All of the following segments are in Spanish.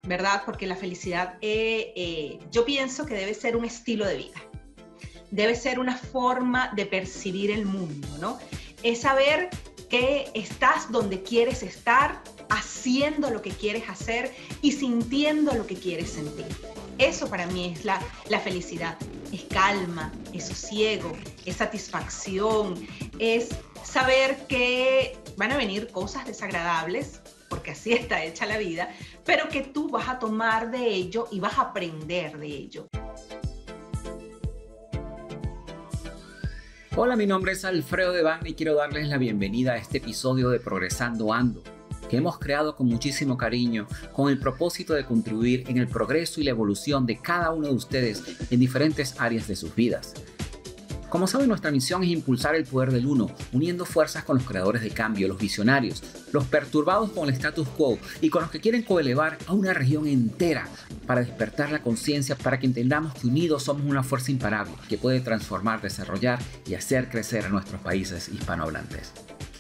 ¿verdad? Porque la felicidad, yo pienso que debe ser un estilo de vida, debe ser una forma de percibir el mundo, ¿no? Es saber que estás donde quieres estar, haciendo lo que quieres hacer y sintiendo lo que quieres sentir. Eso para mí es la felicidad. Es calma, es sosiego, es satisfacción, es saber que van a venir cosas desagradables, porque así está hecha la vida, pero que tú vas a tomar de ello y vas a aprender de ello. Hola, mi nombre es Alfredo Devane y quiero darles la bienvenida a este episodio de Progresando Ando, que hemos creado con muchísimo cariño, con el propósito de contribuir en el progreso y la evolución de cada uno de ustedes en diferentes áreas de sus vidas. Como saben, nuestra misión es impulsar el poder del uno, uniendo fuerzas con los creadores de cambio, los visionarios, los perturbados con el status quo y con los que quieren coelevar a una región entera para despertar la conciencia, para que entendamos que unidos somos una fuerza imparable que puede transformar, desarrollar y hacer crecer a nuestros países hispanohablantes.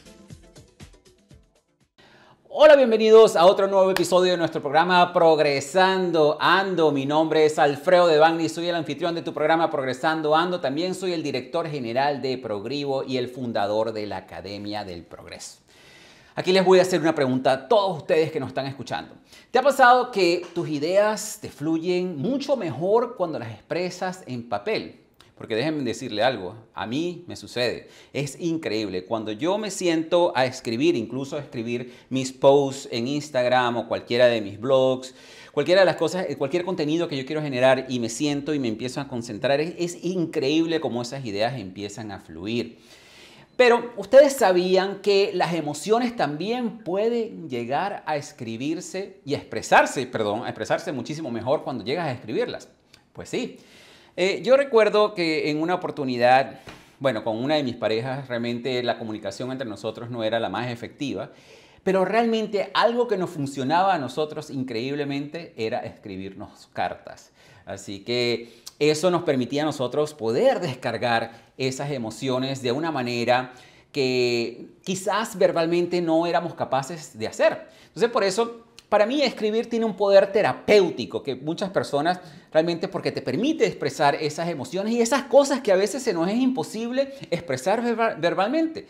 Hola, bienvenidos a otro nuevo episodio de nuestro programa Progresando Ando. Mi nombre es Alfredo Devane y soy el anfitrión de tu programa Progresando Ando. También soy el director general de Progrivo y el fundador de la Academia del Progreso. Aquí les voy a hacer una pregunta a todos ustedes que nos están escuchando. ¿Te ha pasado que tus ideas te fluyen mucho mejor cuando las expresas en papel? Porque déjenme decirle algo, a mí me sucede, es increíble. Cuando yo me siento a escribir, incluso a escribir mis posts en Instagram o cualquiera de mis blogs, cualquiera de las cosas, cualquier contenido que yo quiero generar y me siento y me empiezo a concentrar, es increíble cómo esas ideas empiezan a fluir. Pero ustedes sabían que las emociones también pueden llegar a escribirse y a expresarse muchísimo mejor cuando llegas a escribirlas. Pues sí. Yo recuerdo que en una oportunidad, con una de mis parejas, realmente la comunicación entre nosotros no era la más efectiva, pero realmente algo que nos funcionaba a nosotros increíblemente era escribirnos cartas. Así que eso nos permitía a nosotros poder descargar esas emociones de una manera que quizás verbalmente no éramos capaces de hacer. Entonces, por eso, para mí escribir tiene un poder terapéutico que muchas personas realmente porque te permite expresar esas emociones y esas cosas que a veces se nos es imposible expresar verbalmente.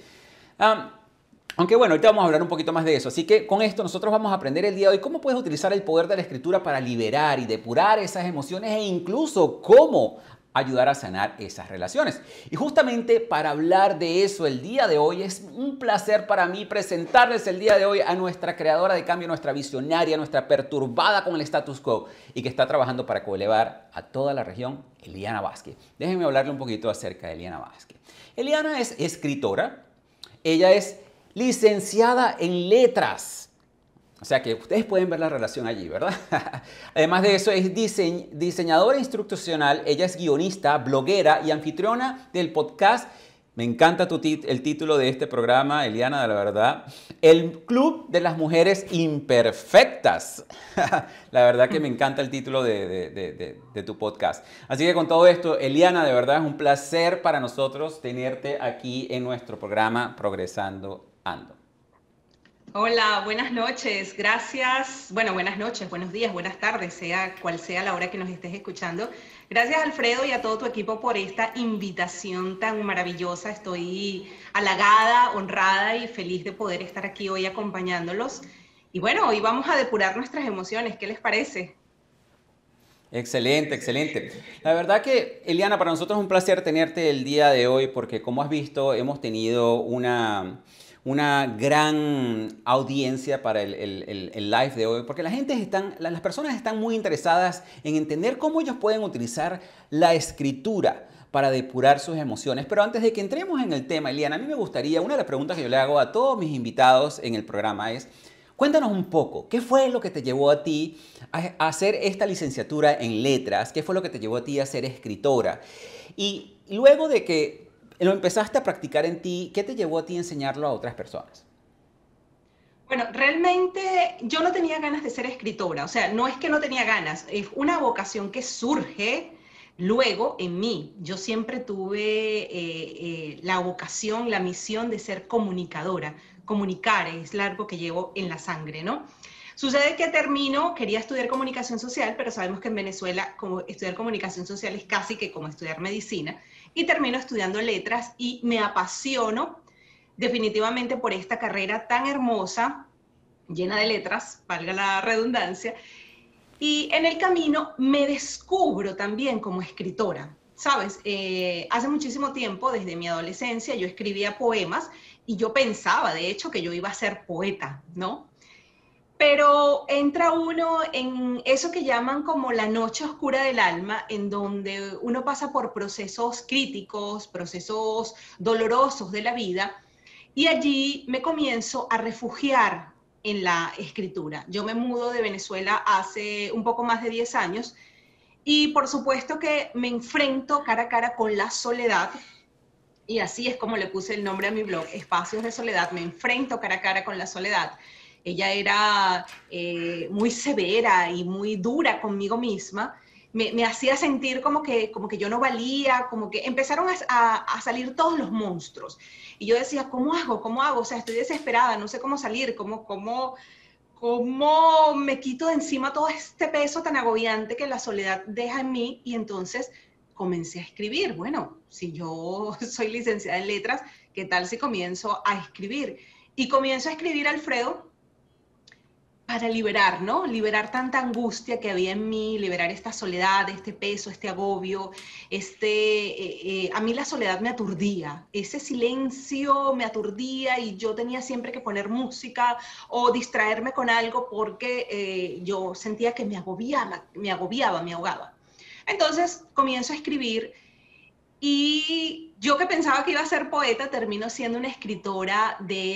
Aunque ahorita vamos a hablar un poquito más de eso. Así que con esto nosotros vamos a aprender el día de hoy cómo puedes utilizar el poder de la escritura para liberar y depurar esas emociones e incluso cómo ayudar a sanar esas relaciones. Y justamente para hablar de eso el día de hoy es un placer para mí presentarles el día de hoy a nuestra creadora de cambio, nuestra visionaria, nuestra perturbada con el status quo y que está trabajando para coelevar a toda la región, Eliana Vázquez. Déjenme hablarle un poquito acerca de Eliana Vázquez. Eliana es escritora, ella es licenciada en letras. O sea que ustedes pueden ver la relación allí, ¿verdad? Además de eso, es diseñadora instruccional, ella es guionista, bloguera y anfitriona del podcast. Me encanta el título de este programa, Eliana, de la verdad. El Club de las Mujeres Imperfectas. La verdad que me encanta el título de tu podcast. Así que con todo esto, Eliana, de verdad es un placer para nosotros tenerte aquí en nuestro programa Progresando Ando. Hola, buenas noches, gracias. Bueno, buenas noches, buenos días, buenas tardes, sea cual sea la hora que nos estés escuchando. Gracias, Alfredo, y a todo tu equipo por esta invitación tan maravillosa. Estoy halagada, honrada y feliz de poder estar aquí hoy acompañándolos. Y bueno, hoy vamos a depurar nuestras emociones. ¿Qué les parece? Excelente, excelente. La verdad que, Eliana, para nosotros es un placer tenerte el día de hoy porque, como has visto, hemos tenido una gran audiencia para el live de hoy, porque las personas están muy interesadas en entender cómo ellos pueden utilizar la escritura para depurar sus emociones. Pero antes de que entremos en el tema, Eliana, a mí me gustaría, una de las preguntas que yo le hago a todos mis invitados en el programa es, cuéntanos un poco, ¿qué fue lo que te llevó a ti a hacer esta licenciatura en letras? ¿Qué fue lo que te llevó a ti a ser escritora? Y luego de que lo empezaste a practicar en ti, ¿qué te llevó a ti a enseñarlo a otras personas? Bueno, realmente yo no tenía ganas de ser escritora, o sea, no es que no tenía ganas, es una vocación que surge luego en mí. Yo siempre tuve la vocación, la misión de ser comunicadora. Comunicar es algo que llevo en la sangre, ¿no? Sucede que quería estudiar comunicación social, pero sabemos que en Venezuela estudiar comunicación social es casi que como estudiar medicina, y termino estudiando letras y me apasiono definitivamente por esta carrera tan hermosa, llena de letras, valga la redundancia, y en el camino me descubro también como escritora. ¿Sabes? Hace muchísimo tiempo, desde mi adolescencia, yo escribía poemas y yo pensaba, de hecho, que yo iba a ser poeta, ¿no? Pero entra uno en eso que llaman como la noche oscura del alma, en donde uno pasa por procesos críticos, procesos dolorosos de la vida, y allí me comienzo a refugiar en la escritura. Yo me mudo de Venezuela hace un poco más de 10 años y por supuesto que me enfrento cara a cara con la soledad, y así es como le puse el nombre a mi blog, Espacios de Soledad. Me enfrento cara a cara con la soledad. Ella era muy severa y muy dura conmigo misma. Me hacía sentir como que yo no valía, como que empezaron a salir todos los monstruos. Y yo decía, ¿cómo hago? ¿Cómo hago? O sea, estoy desesperada, no sé cómo salir, cómo me quito de encima todo este peso tan agobiante que la soledad deja en mí. Y entonces comencé a escribir. Bueno, si yo soy licenciada en letras, ¿qué tal si comienzo a escribir? Y comienzo a escribir, Alfredo, para liberar, ¿no? Liberar tanta angustia que había en mí, liberar esta soledad, este peso, este agobio, a mí la soledad me aturdía, ese silencio me aturdía y yo tenía siempre que poner música o distraerme con algo porque yo sentía que me agobiaba, me ahogaba. Entonces comienzo a escribir y yo que pensaba que iba a ser poeta, termino siendo una escritora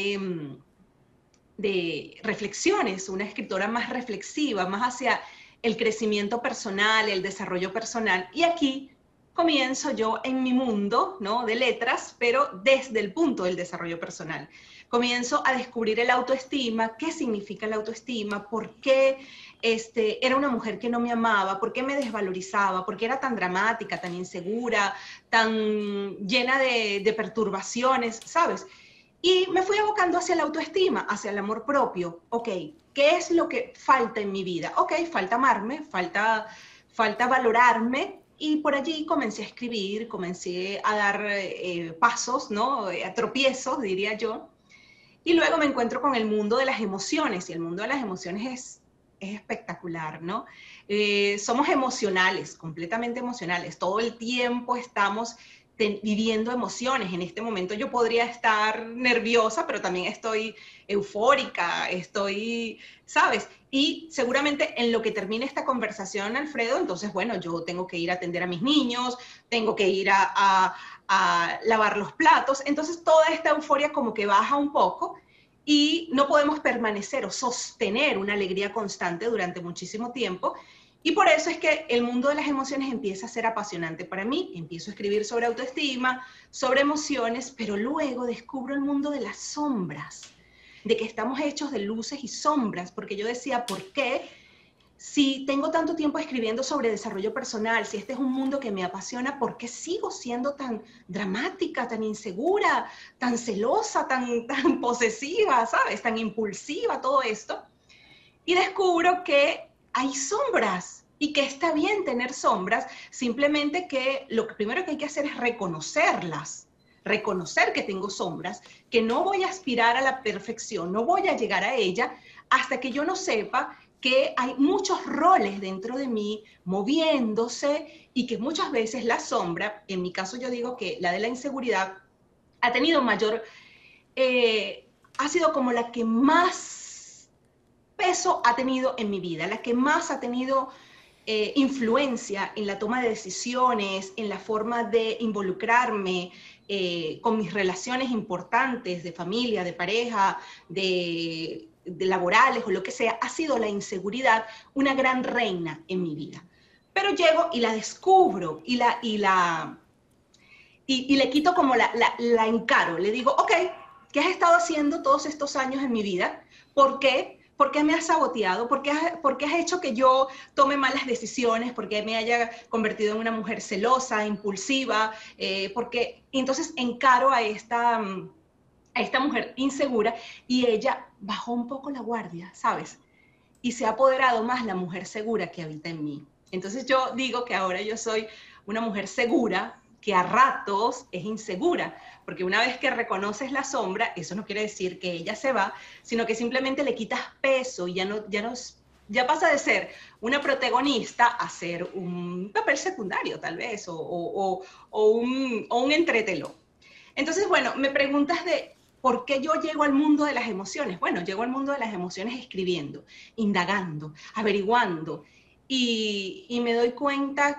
de reflexiones, una escritora más reflexiva, más hacia el crecimiento personal, el desarrollo personal. Y aquí comienzo yo en mi mundo, ¿no?, de letras, pero desde el punto del desarrollo personal. Comienzo a descubrir el autoestima, qué significa la autoestima, por qué era una mujer que no me amaba, por qué me desvalorizaba, por qué era tan dramática, tan insegura, tan llena de perturbaciones, ¿sabes? Y me fui abocando hacia la autoestima, hacia el amor propio. Ok, ¿qué es lo que falta en mi vida? Ok, falta amarme, falta valorarme. Y por allí comencé a escribir, comencé a dar pasos, ¿no? A tropiezos, diría yo. Y luego me encuentro con el mundo de las emociones. Y el mundo de las emociones es espectacular, ¿no? Somos emocionales, completamente emocionales. Todo el tiempo estamos viviendo emociones. En este momento yo podría estar nerviosa, pero también estoy eufórica, ¿sabes? Y seguramente en lo que termine esta conversación, Alfredo, entonces, bueno, yo tengo que ir a atender a mis niños, tengo que ir a lavar los platos, entonces toda esta euforia como que baja un poco y no podemos permanecer o sostener una alegría constante durante muchísimo tiempo. Y por eso es que el mundo de las emociones empieza a ser apasionante para mí. Empiezo a escribir sobre autoestima, sobre emociones, pero luego descubro el mundo de las sombras, de que estamos hechos de luces y sombras, porque yo decía, ¿por qué? Si tengo tanto tiempo escribiendo sobre desarrollo personal, si este es un mundo que me apasiona, ¿por qué sigo siendo tan dramática, tan insegura, tan celosa, tan posesiva, ¿sabes? Tan impulsiva, todo esto. Y descubro que hay sombras y que está bien tener sombras, simplemente que lo primero que hay que hacer es reconocerlas, reconocer que tengo sombras, que no voy a aspirar a la perfección, no voy a llegar a ella hasta que yo no sepa que hay muchos roles dentro de mí moviéndose y que muchas veces la sombra, en mi caso yo digo que la de la inseguridad, ha tenido mayor, ha sido como la que más peso ha tenido en mi vida, la que más ha tenido influencia en la toma de decisiones, en la forma de involucrarme con mis relaciones importantes de familia, de pareja, de laborales o lo que sea, ha sido la inseguridad una gran reina en mi vida. Pero llego y la descubro y le quito como la encaro, le digo, ok, ¿qué has estado haciendo todos estos años en mi vida? ¿Por qué? ¿Por qué me has saboteado? ¿Por qué has hecho que yo tome malas decisiones? ¿Por qué me haya convertido en una mujer celosa, impulsiva? Porque entonces encaro a esta mujer insegura y ella bajó un poco la guardia, ¿sabes? y se ha apoderado más la mujer segura que habita en mí. Entonces yo digo que ahora yo soy una mujer segura que a ratos es insegura, porque una vez que reconoces la sombra, eso no quiere decir que ella se va, sino que simplemente le quitas peso y ya pasa de ser una protagonista a ser un papel secundario tal vez, o un entretelón. Entonces, bueno, me preguntas de por qué yo llego al mundo de las emociones. Bueno, llego al mundo de las emociones escribiendo, indagando, averiguando, y me doy cuenta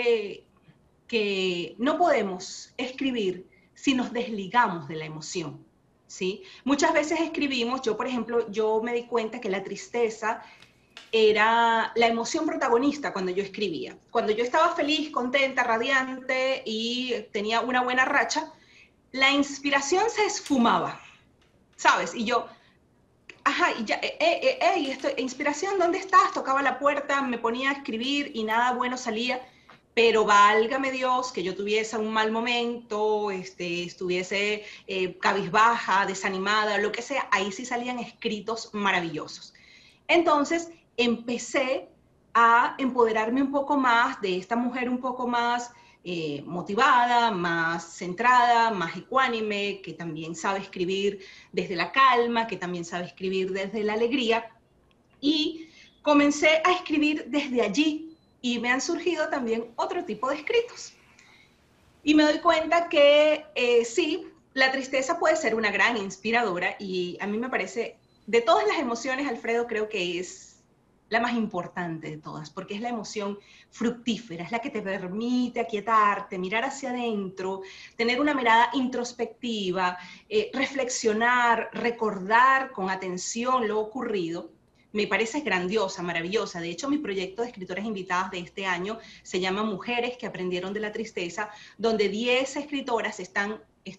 que no podemos escribir si nos desligamos de la emoción, ¿sí? Muchas veces escribimos, yo por ejemplo, yo me di cuenta que la tristeza era la emoción protagonista cuando yo escribía. Cuando yo estaba feliz, contenta, radiante y tenía una buena racha, la inspiración se esfumaba, ¿sabes? Y yo, ajá, y ya, inspiración, ¿dónde estás? Tocaba la puerta, me ponía a escribir y nada bueno salía, pero válgame Dios que yo tuviese un mal momento, estuviese cabizbaja, desanimada, lo que sea, ahí sí salían escritos maravillosos. Entonces empecé a empoderarme un poco más de esta mujer un poco más motivada, más centrada, más ecuánime, que también sabe escribir desde la calma, que también sabe escribir desde la alegría. Y comencé a escribir desde allí y me han surgido también otro tipo de escritos. Y me doy cuenta que sí, la tristeza puede ser una gran inspiradora y a mí me parece, de todas las emociones, Alfredo, creo que es la más importante de todas, porque es la emoción fructífera, es la que te permite aquietarte, mirar hacia adentro, tener una mirada introspectiva, reflexionar, recordar con atención lo ocurrido. Me parece grandiosa, maravillosa. De hecho, mi proyecto de escritoras invitadas de este año se llama Mujeres que aprendieron de la tristeza, donde 10 escritoras están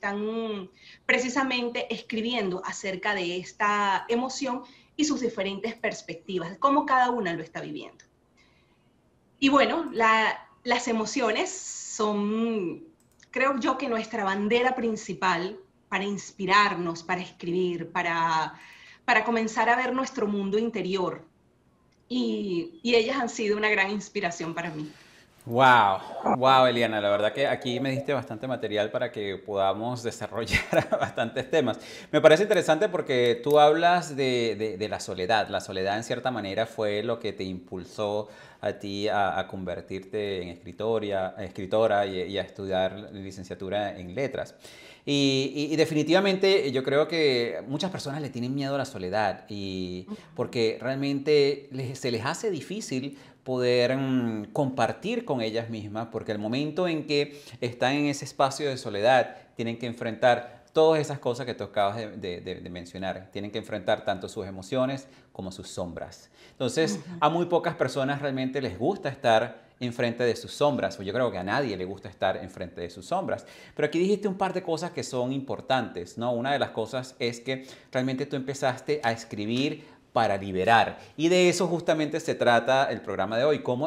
precisamente escribiendo acerca de esta emoción y sus diferentes perspectivas, cómo cada una lo está viviendo. Y bueno, las emociones son, creo yo, que nuestra bandera principal para inspirarnos, para escribir, para comenzar a ver nuestro mundo interior. Y ellas han sido una gran inspiración para mí. Wow, wow, Eliana, la verdad que aquí me diste bastante material para que podamos desarrollar bastantes temas. Me parece interesante porque tú hablas de la soledad. La soledad en cierta manera fue lo que te impulsó a ti a convertirte en escritora y a estudiar licenciatura en letras. Y definitivamente yo creo que muchas personas le tienen miedo a la soledad y porque realmente se les hace difícil poder compartir con ellas mismas, porque el momento en que están en ese espacio de soledad, tienen que enfrentar todas esas cosas que tú acabas de mencionar. Tienen que enfrentar tanto sus emociones como sus sombras. Entonces, a muy pocas personas realmente les gusta estar enfrente de sus sombras, o yo creo que a nadie le gusta estar enfrente de sus sombras. Pero aquí dijiste un par de cosas que son importantes, ¿no? Una de las cosas es que realmente tú empezaste a escribir para liberar. Y de eso justamente se trata el programa de hoy, cómo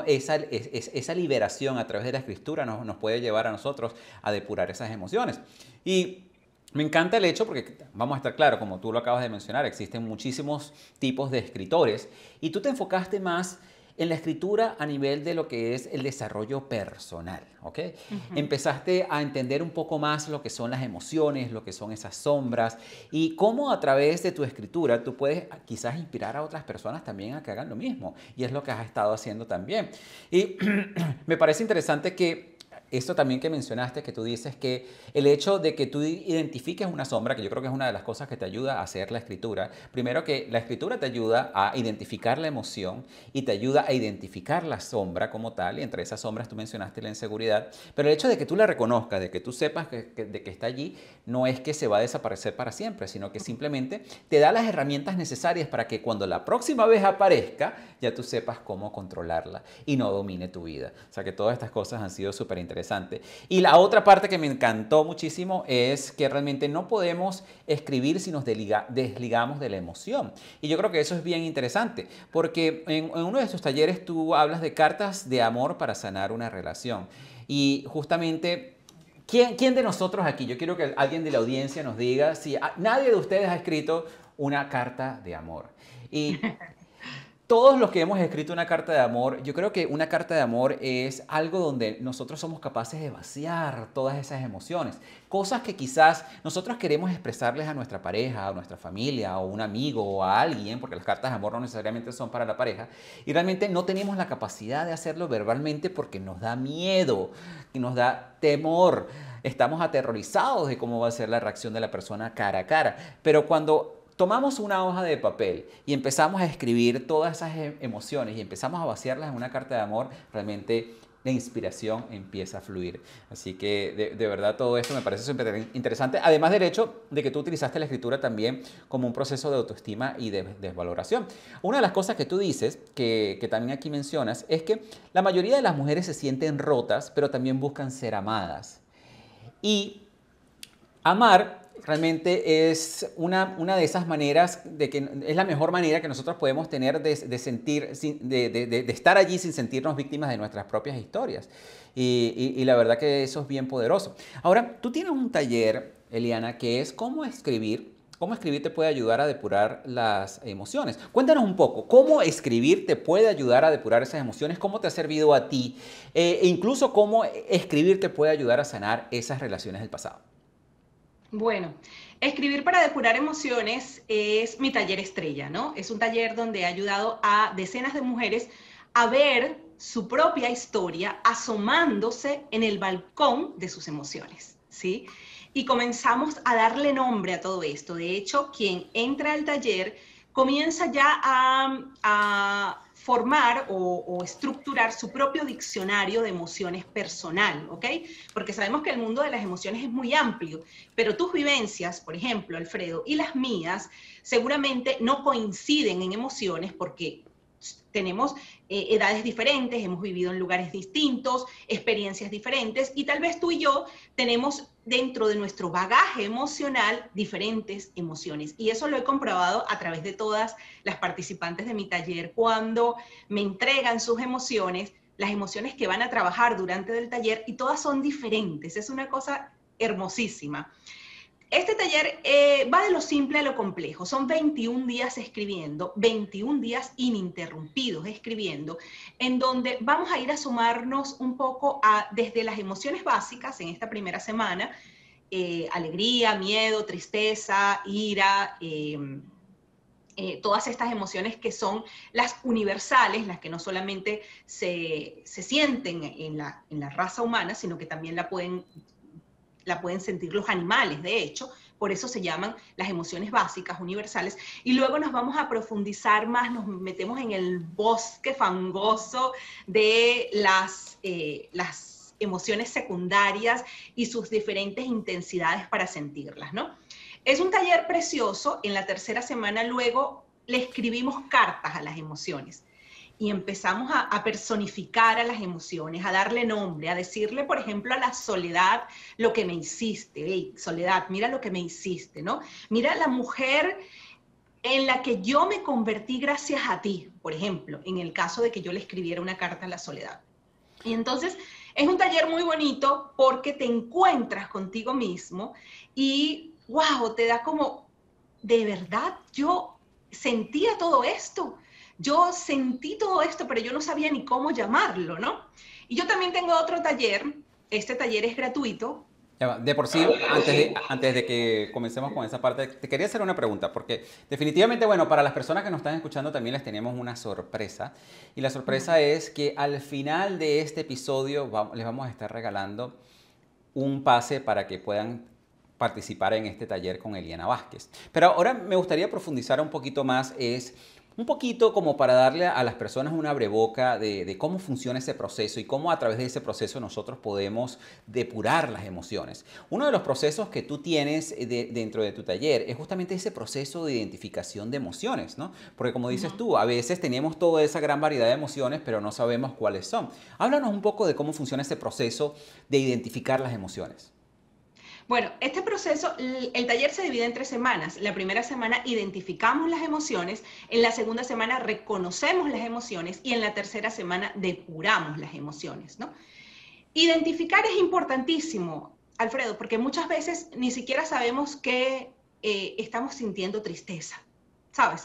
esa liberación a través de la escritura nos puede llevar a nosotros a depurar esas emociones. Y me encanta el hecho, porque vamos a estar claros, como tú lo acabas de mencionar, existen muchísimos tipos de escritores y tú te enfocaste más en la escritura a nivel de lo que es el desarrollo personal, ¿ok? Empezaste a entender un poco más lo que son las emociones, lo que son esas sombras y cómo a través de tu escritura tú puedes quizás inspirar a otras personas también a que hagan lo mismo. Y es lo que has estado haciendo también. Y me parece interesante que esto también que mencionaste, que tú dices que el hecho de que tú identifiques una sombra, que yo creo que es una de las cosas que te ayuda a hacer la escritura, primero que la escritura te ayuda a identificar la emoción y te ayuda a identificar la sombra como tal, y entre esas sombras tú mencionaste la inseguridad, pero el hecho de que tú la reconozcas, de que tú sepas de que está allí, no es que se va a desaparecer para siempre, sino que simplemente te da las herramientas necesarias para que cuando la próxima vez aparezca, ya tú sepas cómo controlarla y no domine tu vida. O sea que todas estas cosas han sido súper interesantes. Y la otra parte que me encantó muchísimo es que realmente no podemos escribir si nos desligamos de la emoción. Y yo creo que eso es bien interesante, porque en uno de tus talleres tú hablas de cartas de amor para sanar una relación. Y justamente, ¿quién de nosotros aquí? Yo quiero que alguien de la audiencia nos diga si nadie de ustedes ha escrito una carta de amor. Y Todos los que hemos escrito una carta de amor, yo creo que una carta de amor es algo donde nosotros somos capaces de vaciar todas esas emociones. Cosas que quizás nosotros queremos expresarles a nuestra pareja, a nuestra familia, o a un amigo, o a alguien, porque las cartas de amor no necesariamente son para la pareja, y realmente no tenemos la capacidad de hacerlo verbalmente porque nos da miedo y nos da temor. Estamos aterrorizados de cómo va a ser la reacción de la persona cara a cara. Pero cuando tomamos una hoja de papel y empezamos a escribir todas esas emociones y empezamos a vaciarlas en una carta de amor, realmente la inspiración empieza a fluir. Así que de verdad todo esto me parece súper interesante. Además del hecho de que tú utilizaste la escritura también como un proceso de autoestima y de desvaloración. Una de las cosas que tú dices, que también aquí mencionas, es que la mayoría de las mujeres se sienten rotas, pero también buscan ser amadas. Y amar realmente es una de esas maneras, de que es la mejor manera que nosotros podemos tener de sentir, de estar allí sin sentirnos víctimas de nuestras propias historias. Y la verdad que eso es bien poderoso. Ahora, tú tienes un taller, Eliana, que es cómo escribir. ¿Cómo escribir te puede ayudar a depurar las emociones? Cuéntanos un poco, ¿cómo escribir te puede ayudar a depurar esas emociones? ¿Cómo te ha servido a ti? E incluso cómo escribir te puede ayudar a sanar esas relaciones del pasado. Bueno, escribir para depurar emociones es mi taller estrella, ¿no? Es un taller donde he ayudado a decenas de mujeres a ver su propia historia asomándose en el balcón de sus emociones, ¿sí? Y comenzamos a darle nombre a todo esto. De hecho, quien entra al taller comienza ya a formar o estructurar su propio diccionario de emociones personal, ¿ok? Porque sabemos que el mundo de las emociones es muy amplio, pero tus vivencias, por ejemplo, Alfredo, y las mías, seguramente no coinciden en emociones porque tenemos edades diferentes, hemos vivido en lugares distintos, experiencias diferentes, y tal vez tú y yo tenemos dentro de nuestro bagaje emocional diferentes emociones. Y eso lo he comprobado a través de todas las participantes de mi taller. Cuando me entregan sus emociones, las emociones que van a trabajar durante el taller, y todas son diferentes. Es una cosa hermosísima. Este taller va de lo simple a lo complejo. Son 21 días escribiendo, 21 días ininterrumpidos escribiendo, en donde vamos a ir a sumarnos un poco desde las emociones básicas en esta primera semana, alegría, miedo, tristeza, ira, todas estas emociones que son las universales, las que no solamente se sienten en la raza humana, sino que también la pueden sentir los animales, de hecho, por eso se llaman las emociones básicas, universales, y luego nos vamos a profundizar más, nos metemos en el bosque fangoso de las emociones secundarias y sus diferentes intensidades para sentirlas, ¿no? Es un taller precioso. En la tercera semana luego le escribimos cartas a las emociones. Y empezamos a personificar a las emociones, a darle nombre, a decirle, por ejemplo, a la soledad lo que me hiciste. Hey, Soledad, mira lo que me hiciste, ¿no? Mira la mujer en la que yo me convertí gracias a ti, por ejemplo, en el caso de que yo le escribiera una carta a la Soledad. Y entonces es un taller muy bonito porque te encuentras contigo mismo y, wow, te da como, de verdad, yo sentía todo esto. Yo sentí todo esto, pero yo no sabía ni cómo llamarlo, ¿no? Y yo también tengo otro taller. Este taller es gratuito. De por sí, antes de que comencemos con esa parte, te quería hacer una pregunta, porque definitivamente, bueno, para las personas que nos están escuchando también les tenemos una sorpresa. Y la sorpresa es que al final de este episodio les vamos a estar regalando un pase para que puedan participar en este taller con Eliana Vázquez. Pero ahora me gustaría profundizar un poquito más, un poquito como para darle a las personas una abreboca de cómo funciona ese proceso y cómo a través de ese proceso nosotros podemos depurar las emociones. Uno de los procesos que tú tienes dentro de tu taller es justamente ese proceso de identificación de emociones, ¿no? Porque como dices tú, a veces tenemos toda esa gran variedad de emociones, pero no sabemos cuáles son. Háblanos un poco de cómo funciona ese proceso de identificar las emociones. Bueno, este proceso, el taller se divide en 3 semanas. La primera semana identificamos las emociones, en la segunda semana reconocemos las emociones y en la tercera semana depuramos las emociones, ¿no? Identificar es importantísimo, Alfredo, porque muchas veces ni siquiera sabemos que estamos sintiendo tristeza, ¿sabes?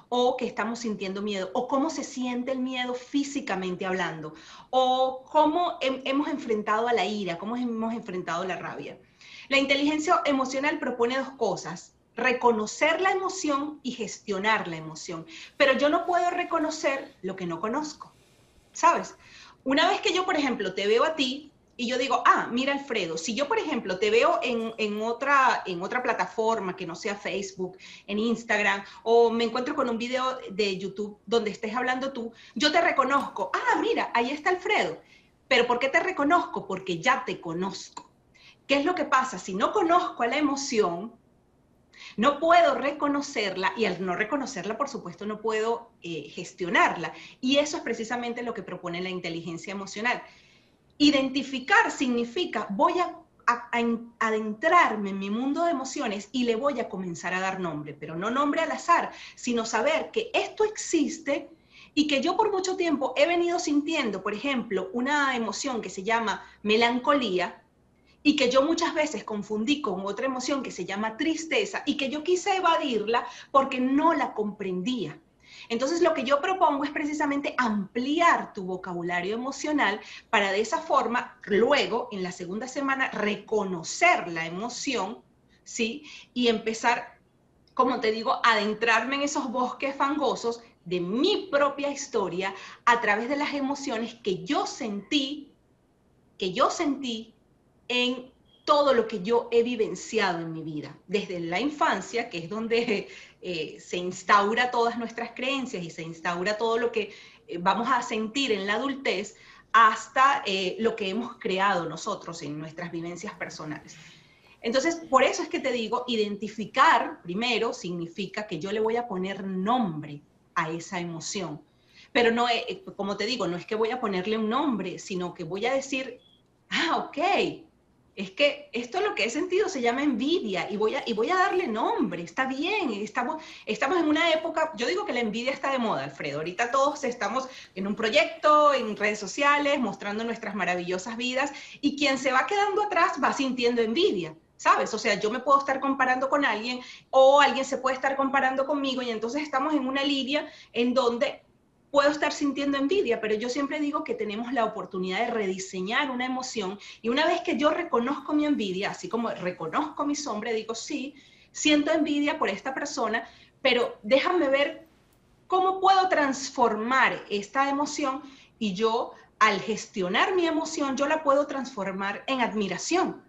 o que estamos sintiendo miedo, o cómo se siente el miedo físicamente hablando, o cómo hemos enfrentado a la ira, cómo hemos enfrentado la rabia. La inteligencia emocional propone dos cosas: reconocer la emoción y gestionar la emoción. Pero yo no puedo reconocer lo que no conozco, ¿sabes? Una vez que yo, por ejemplo, te veo a ti y yo digo, ah, mira Alfredo, si yo, por ejemplo, te veo en otra plataforma que no sea Facebook, en Instagram, o me encuentro con un video de YouTube donde estés hablando tú, yo te reconozco, ah, mira, ahí está Alfredo. ¿Pero por qué te reconozco? Porque ya te conozco. ¿Qué es lo que pasa? Si no conozco a la emoción, no puedo reconocerla, y al no reconocerla, por supuesto, no puedo gestionarla. Y eso es precisamente lo que propone la inteligencia emocional. Identificar significa voy a adentrarme en mi mundo de emociones y le voy a comenzar a dar nombre, pero no nombre al azar, sino saber que esto existe y que yo por mucho tiempo he venido sintiendo, por ejemplo, una emoción que se llama melancolía, y que yo muchas veces confundí con otra emoción que se llama tristeza y que yo quise evadirla porque no la comprendía. Entonces lo que yo propongo es precisamente ampliar tu vocabulario emocional para de esa forma luego en la segunda semana reconocer la emoción, ¿sí? Y empezar, como te digo, a adentrarme en esos bosques fangosos de mi propia historia a través de las emociones que yo sentí en todo lo que yo he vivenciado en mi vida, desde la infancia, que es donde se instaura todas nuestras creencias y se instaura todo lo que vamos a sentir en la adultez, hasta lo que hemos creado nosotros en nuestras vivencias personales. Entonces, por eso es que te digo, identificar primero significa que yo le voy a poner nombre a esa emoción. Pero no, como te digo, no es que voy a ponerle un nombre, sino que voy a decir, ah, ok, es que esto lo que he sentido se llama envidia y voy a darle nombre, está bien, estamos en una época, yo digo que la envidia está de moda, Alfredo, ahorita todos estamos en un proyecto, en redes sociales, mostrando nuestras maravillosas vidas, y quien se va quedando atrás va sintiendo envidia, ¿sabes? O sea, yo me puedo estar comparando con alguien o alguien se puede estar comparando conmigo, y entonces estamos en una lidia en donde puedo estar sintiendo envidia, pero yo siempre digo que tenemos la oportunidad de rediseñar una emoción, y una vez que yo reconozco mi envidia, así como reconozco mi sombra, digo, sí, siento envidia por esta persona, pero déjame ver cómo puedo transformar esta emoción, y yo, al gestionar mi emoción, yo la puedo transformar en admiración.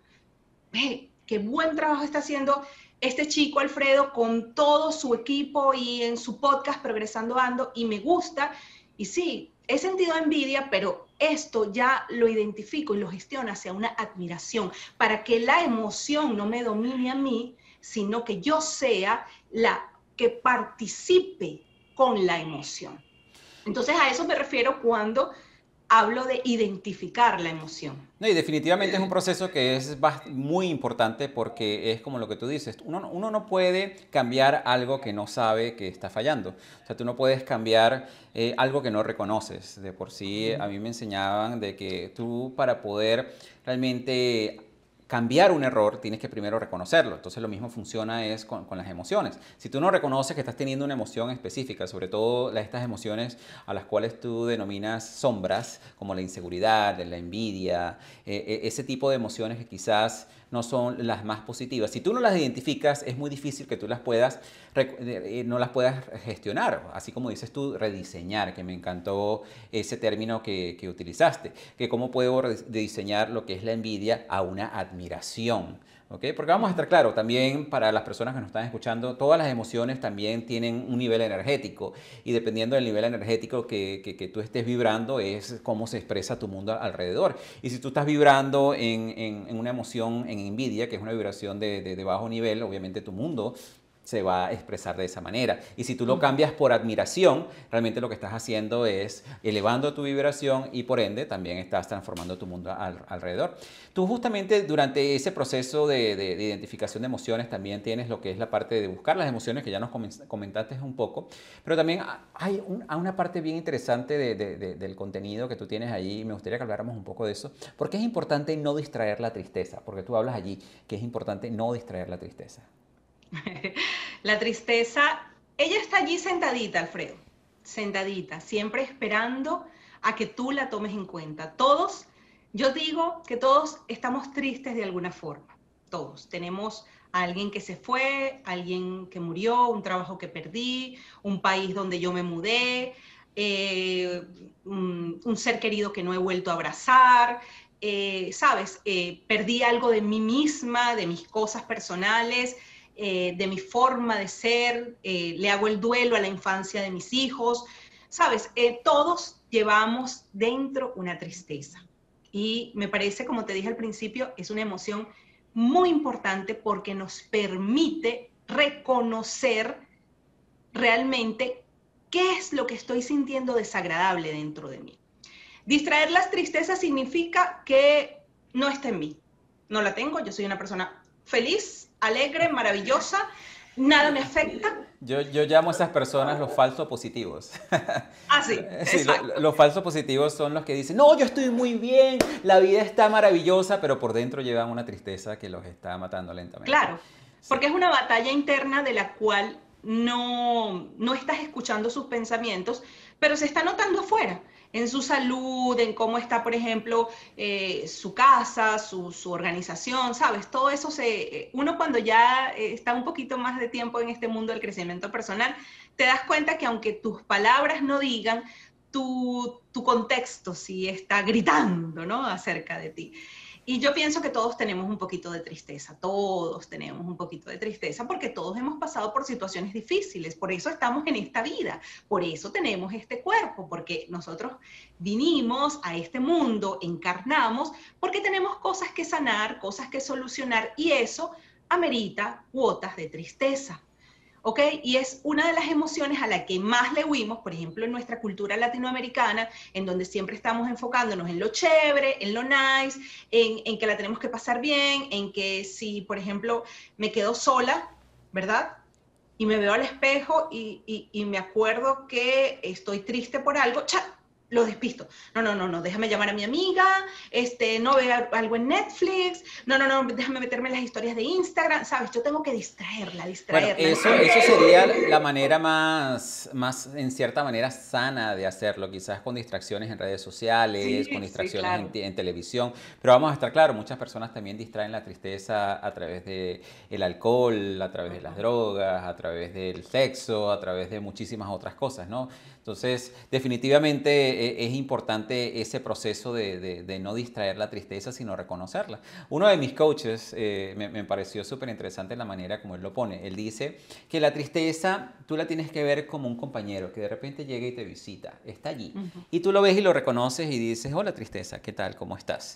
Qué buen trabajo está haciendo este chico Alfredo con todo su equipo y en su podcast Progresando Ando, y me gusta. Y sí, he sentido envidia, pero esto ya lo identifico y lo gestiono hacia una admiración, para que la emoción no me domine a mí, sino que yo sea la que participe con la emoción. Entonces a eso me refiero cuando hablo de identificar la emoción. No, y definitivamente es un proceso que es muy importante, porque es como lo que tú dices, uno no puede cambiar algo que no sabe que está fallando. O sea, tú no puedes cambiar algo que no reconoces. De por sí, a mí me enseñaban de que tú, para poder realmente cambiar un error, tienes que primero reconocerlo. Entonces lo mismo funciona es con las emociones. Si tú no reconoces que estás teniendo una emoción específica, sobre todo estas emociones a las cuales tú denominas sombras, como la inseguridad, la envidia, ese tipo de emociones que quizás no son las más positivas, si tú no las identificas, es muy difícil que tú no las puedas gestionar, así como dices tú, rediseñar, que me encantó ese término que utilizaste, que cómo puedo rediseñar lo que es la envidia a una admiración. ¿Okay? Porque vamos a estar claro, también para las personas que nos están escuchando, todas las emociones también tienen un nivel energético, y dependiendo del nivel energético que tú estés vibrando es cómo se expresa tu mundo alrededor. Y si tú estás vibrando en una emoción, en envidia, que es una vibración de bajo nivel, obviamente tu mundo se va a expresar de esa manera. Y si tú lo cambias por admiración, realmente lo que estás haciendo es elevando tu vibración, y por ende también estás transformando tu mundo alrededor. Tú justamente durante ese proceso de identificación de emociones también tienes lo que es la parte de buscar las emociones, que ya nos comentaste un poco, pero también hay una parte bien interesante del contenido que tú tienes allí, y me gustaría que habláramos un poco de eso, porque es importante no distraer la tristeza, porque tú hablas allí que es importante no distraer la tristeza. La tristeza ella está allí sentadita, Alfredo, sentadita, siempre esperando a que tú la tomes en cuenta. Todos, yo digo que todos estamos tristes de alguna forma, todos. Tenemos a alguien que se fue, alguien que murió, un trabajo que perdí, un país donde yo me mudé, un ser querido que no he vuelto a abrazar, ¿sabes? Perdí algo de mí misma, de mis cosas personales, de mi forma de ser, le hago el duelo a la infancia de mis hijos, ¿sabes? Todos llevamos dentro una tristeza. Y me parece, como te dije al principio, es una emoción muy importante porque nos permite reconocer realmente qué es lo que estoy sintiendo desagradable dentro de mí. Distraer las tristezas significa que no está en mí. No la tengo, yo soy una persona feliz, alegre, maravillosa, nada me afecta. Yo llamo a esas personas los falsos positivos. Ah, sí, Sí, exacto. los falsos positivos son los que dicen, no, yo estoy muy bien, la vida está maravillosa, pero por dentro llevan una tristeza que los está matando lentamente. Claro, Sí. porque es una batalla interna de la cual no estás escuchando sus pensamientos, pero se está notando afuera, en su salud, en cómo está, por ejemplo, su casa, su organización, ¿sabes? Todo eso uno cuando ya está un poquito más de tiempo en este mundo del crecimiento personal, te das cuenta que aunque tus palabras no digan, tu contexto sí está gritando, ¿no? Acerca de ti. Y yo pienso que todos tenemos un poquito de tristeza, todos tenemos un poquito de tristeza porque todos hemos pasado por situaciones difíciles, por eso estamos en esta vida, por eso tenemos este cuerpo, porque nosotros vinimos a este mundo, encarnamos, porque tenemos cosas que sanar, cosas que solucionar y eso amerita cuotas de tristeza. ¿Ok? Y es una de las emociones a la que más le huimos, por ejemplo, en nuestra cultura latinoamericana, en donde siempre estamos enfocándonos en lo chévere, en lo nice, en que la tenemos que pasar bien, en que si, por ejemplo, me quedo sola, ¿verdad? Y me veo al espejo y me acuerdo que estoy triste por algo, ¡cha! Lo despisto. No, déjame llamar a mi amiga, no vea algo en Netflix, no, déjame meterme en las historias de Instagram, ¿sabes? Yo tengo que Bueno, distraerla, ¿no? eso sería la manera más, en cierta manera, sana de hacerlo, quizás con distracciones en redes sociales, con Sí, sí, distracciones claro. en televisión, pero vamos a estar claros, muchas personas también distraen la tristeza a través de el alcohol, a través de las drogas, a través del sexo, a través de muchísimas otras cosas, ¿no? Entonces, definitivamente es importante ese proceso de no distraer la tristeza, sino reconocerla. Uno de mis coaches me pareció súper interesante la manera como él lo pone. Él dice que la tristeza tú la tienes que ver como un compañero que de repente llega y te visita, está allí. Ujú. Y tú lo ves y lo reconoces y dices, hola tristeza, ¿qué tal? ¿Cómo estás?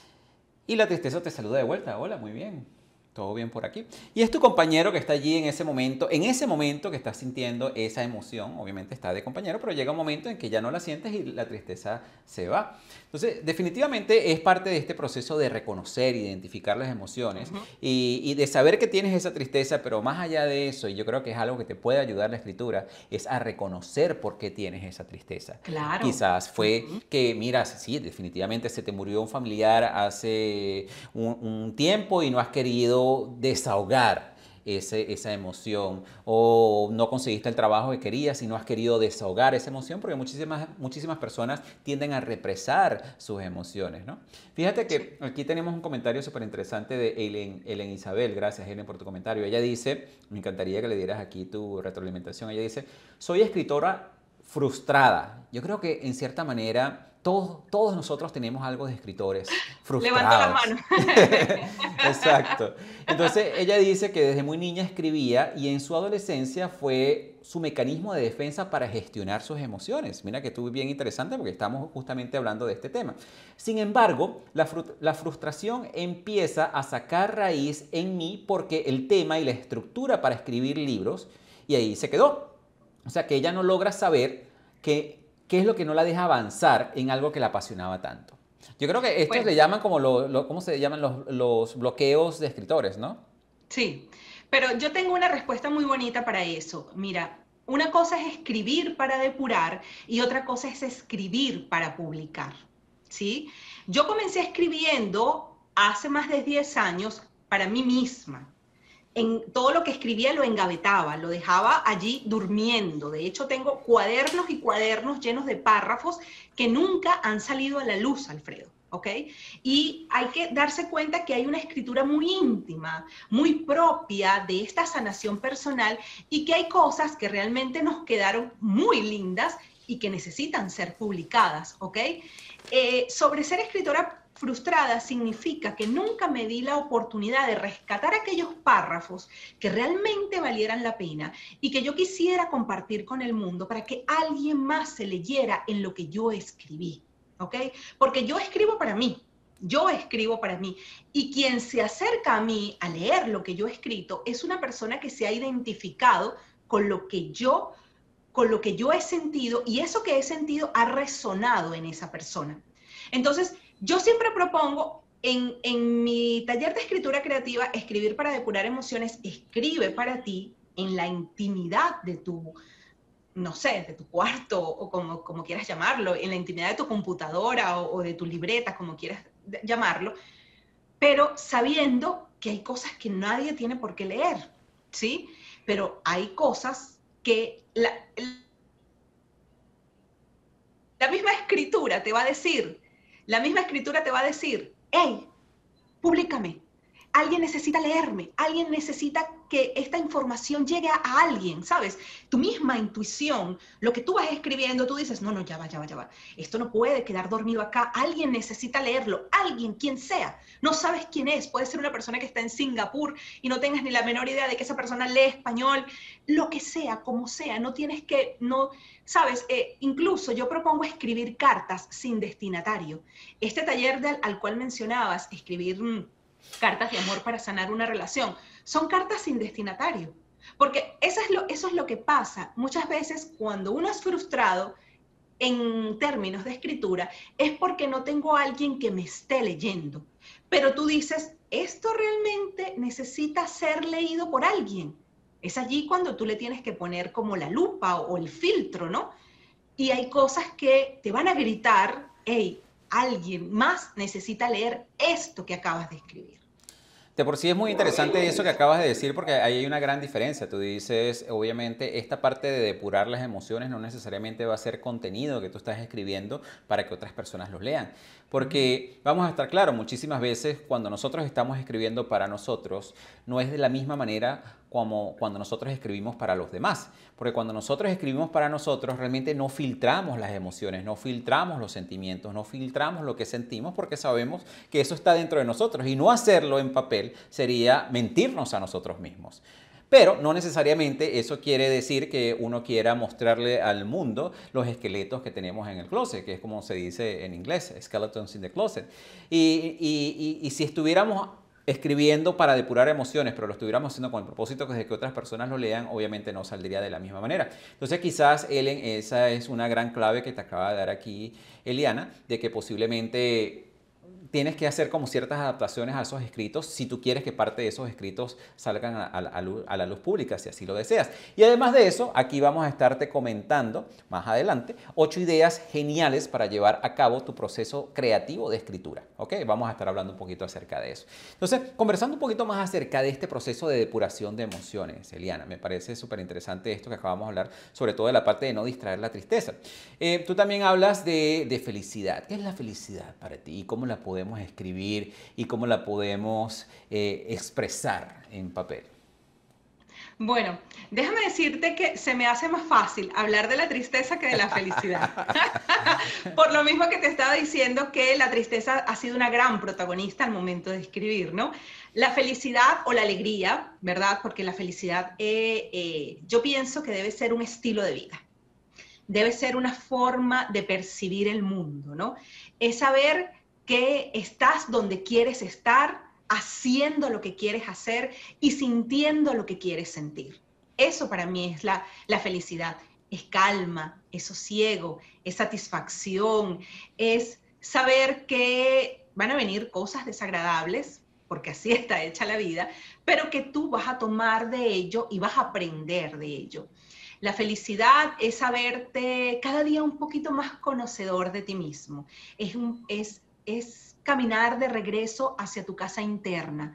Y la tristeza te saluda de vuelta, hola, muy bien. Todo bien por aquí. Y es tu compañero que está allí en ese momento que estás sintiendo esa emoción, obviamente está de compañero, pero llega un momento en que ya no la sientes y la tristeza se va. Entonces, definitivamente es parte de este proceso de reconocer, identificar las emociones Ujú. y de saber que tienes esa tristeza, pero más allá de eso, y yo creo que es algo que te puede ayudar la escritura, es a reconocer por qué tienes esa tristeza. Claro. Quizás fue Ujú. que, mira, sí, definitivamente se te murió un familiar hace un tiempo y no has querido desahogar esa emoción o no conseguiste el trabajo que querías y no has querido desahogar esa emoción porque muchísimas personas tienden a represar sus emociones, ¿no? Fíjate Sí. que aquí tenemos un comentario súper interesante de Ellen Isabel. Gracias, Ellen, por tu comentario. Ella dice, me encantaría que le dieras aquí tu retroalimentación. Ella dice, soy escritora frustrada. Yo creo que en cierta manera todos nosotros tenemos algo de escritores Levanto la frustrados. mano. Exacto. Entonces ella dice que desde muy niña escribía y en su adolescencia fue su mecanismo de defensa para gestionar sus emociones. Mira que estuvo bien interesante porque estamos justamente hablando de este tema. Sin embargo, la frustración empieza a sacar raíz en mí porque el tema y la estructura para escribir libros y ahí se quedó. O sea que ella no logra saber qué es lo que no la deja avanzar en algo que la apasionaba tanto. Yo creo que estos Bueno, le llaman como ¿cómo se llaman los bloqueos de escritores, ¿no? sí, pero yo tengo una respuesta muy bonita para eso. Mira, una cosa es escribir para depurar y otra cosa es escribir para publicar, ¿sí? Yo comencé escribiendo hace más de 10 años para mí misma. en todo lo que escribía lo engavetaba, lo dejaba allí durmiendo. De hecho, tengo cuadernos y cuadernos llenos de párrafos que nunca han salido a la luz, Alfredo. ¿Ok? Y hay que darse cuenta que hay una escritura muy íntima, muy propia de esta sanación personal y que hay cosas que realmente nos quedaron muy lindas y que necesitan ser publicadas, ¿ok? Sobre ser escritora frustrada significa que nunca me di la oportunidad de rescatar aquellos párrafos que realmente valieran la pena y que yo quisiera compartir con el mundo para que alguien más se leyera en lo que yo escribí, ¿ok? Porque yo escribo para mí. Yo escribo para mí y quien se acerca a mí a leer lo que yo he escrito es una persona que se ha identificado con lo que yo he sentido y eso que he sentido ha resonado en esa persona. Entonces, yo siempre propongo en mi taller de escritura creativa, escribir para depurar emociones, escribe para ti en la intimidad de tu, no sé, de tu cuarto o como quieras llamarlo, en la intimidad de tu computadora o de tu libreta, como quieras llamarlo, pero sabiendo que hay cosas que nadie tiene por qué leer, ¿sí? Pero hay cosas que la misma escritura te va a decir, la misma escritura te va a decir, hey, públicame, alguien necesita leerme, alguien necesita que esta información llegue a alguien, ¿sabes? Tu misma intuición, lo que tú vas escribiendo, tú dices, no, ya va, esto no puede quedar dormido acá, alguien necesita leerlo, alguien, quien sea, no sabes quién es, puede ser una persona que está en Singapur y no tengas ni la menor idea de que esa persona lee español, lo que sea, como sea, no tienes que, no, ¿sabes? Incluso yo propongo escribir cartas sin destinatario. Este taller al cual mencionabas, escribir cartas de amor para sanar una relación, son cartas sin destinatario. Porque eso es lo que pasa muchas veces cuando uno es frustrado en términos de escritura, es porque no tengo a alguien que me esté leyendo. Pero tú dices, esto realmente necesita ser leído por alguien. Es allí cuando tú le tienes que poner como la lupa o el filtro, ¿no? Y hay cosas que te van a gritar, hey, alguien más necesita leer esto que acabas de escribir. De por sí es muy interesante eso que acabas de decir porque ahí hay una gran diferencia. Tú dices, obviamente, esta parte de depurar las emociones no necesariamente va a ser contenido que tú estás escribiendo para que otras personas los lean. Porque vamos a estar claros, muchísimas veces cuando nosotros estamos escribiendo para nosotros, no es de la misma manera como cuando nosotros escribimos para los demás. Porque cuando nosotros escribimos para nosotros, realmente no filtramos las emociones, no filtramos los sentimientos, no filtramos lo que sentimos porque sabemos que eso está dentro de nosotros. Y no hacerlo en papel sería mentirnos a nosotros mismos. Pero no necesariamente eso quiere decir que uno quiera mostrarle al mundo los esqueletos que tenemos en el closet, que es como se dice en inglés, skeletons in the closet. Y si estuviéramos escribiendo para depurar emociones, pero lo estuviéramos haciendo con el propósito de que otras personas lo lean, obviamente no saldría de la misma manera. Entonces quizás, Ellen, esa es una gran clave que te acaba de dar aquí Eliana, de que posiblemente tienes que hacer como ciertas adaptaciones a esos escritos si tú quieres que parte de esos escritos salgan a la luz pública, si así lo deseas. Y además de eso, aquí vamos a estarte comentando más adelante 8 ideas geniales para llevar a cabo tu proceso creativo de escritura. ¿Ok? Vamos a estar hablando un poquito acerca de eso. Entonces, conversando un poquito más acerca de este proceso de depuración de emociones, Eliana, me parece súper interesante esto que acabamos de hablar, sobre todo de la parte de no distraer la tristeza. Tú también hablas de felicidad. ¿Qué es la felicidad para ti y cómo la podemos escribir y cómo la podemos expresar en papel? Bueno, déjame decirte que se me hace más fácil hablar de la tristeza que de la felicidad. Por lo mismo que te estaba diciendo que la tristeza ha sido una gran protagonista al momento de escribir, ¿no? La felicidad o la alegría, ¿verdad? Porque la felicidad yo pienso que debe ser un estilo de vida. Debe ser una forma de percibir el mundo, ¿no? Es saber que estás donde quieres estar, haciendo lo que quieres hacer y sintiendo lo que quieres sentir. Eso para mí es la felicidad. Es calma, es sosiego, es satisfacción, es saber que van a venir cosas desagradables, porque así está hecha la vida, pero que tú vas a tomar de ello y vas a aprender de ello. La felicidad es saberte cada día un poquito más conocedor de ti mismo. Es caminar de regreso hacia tu casa interna,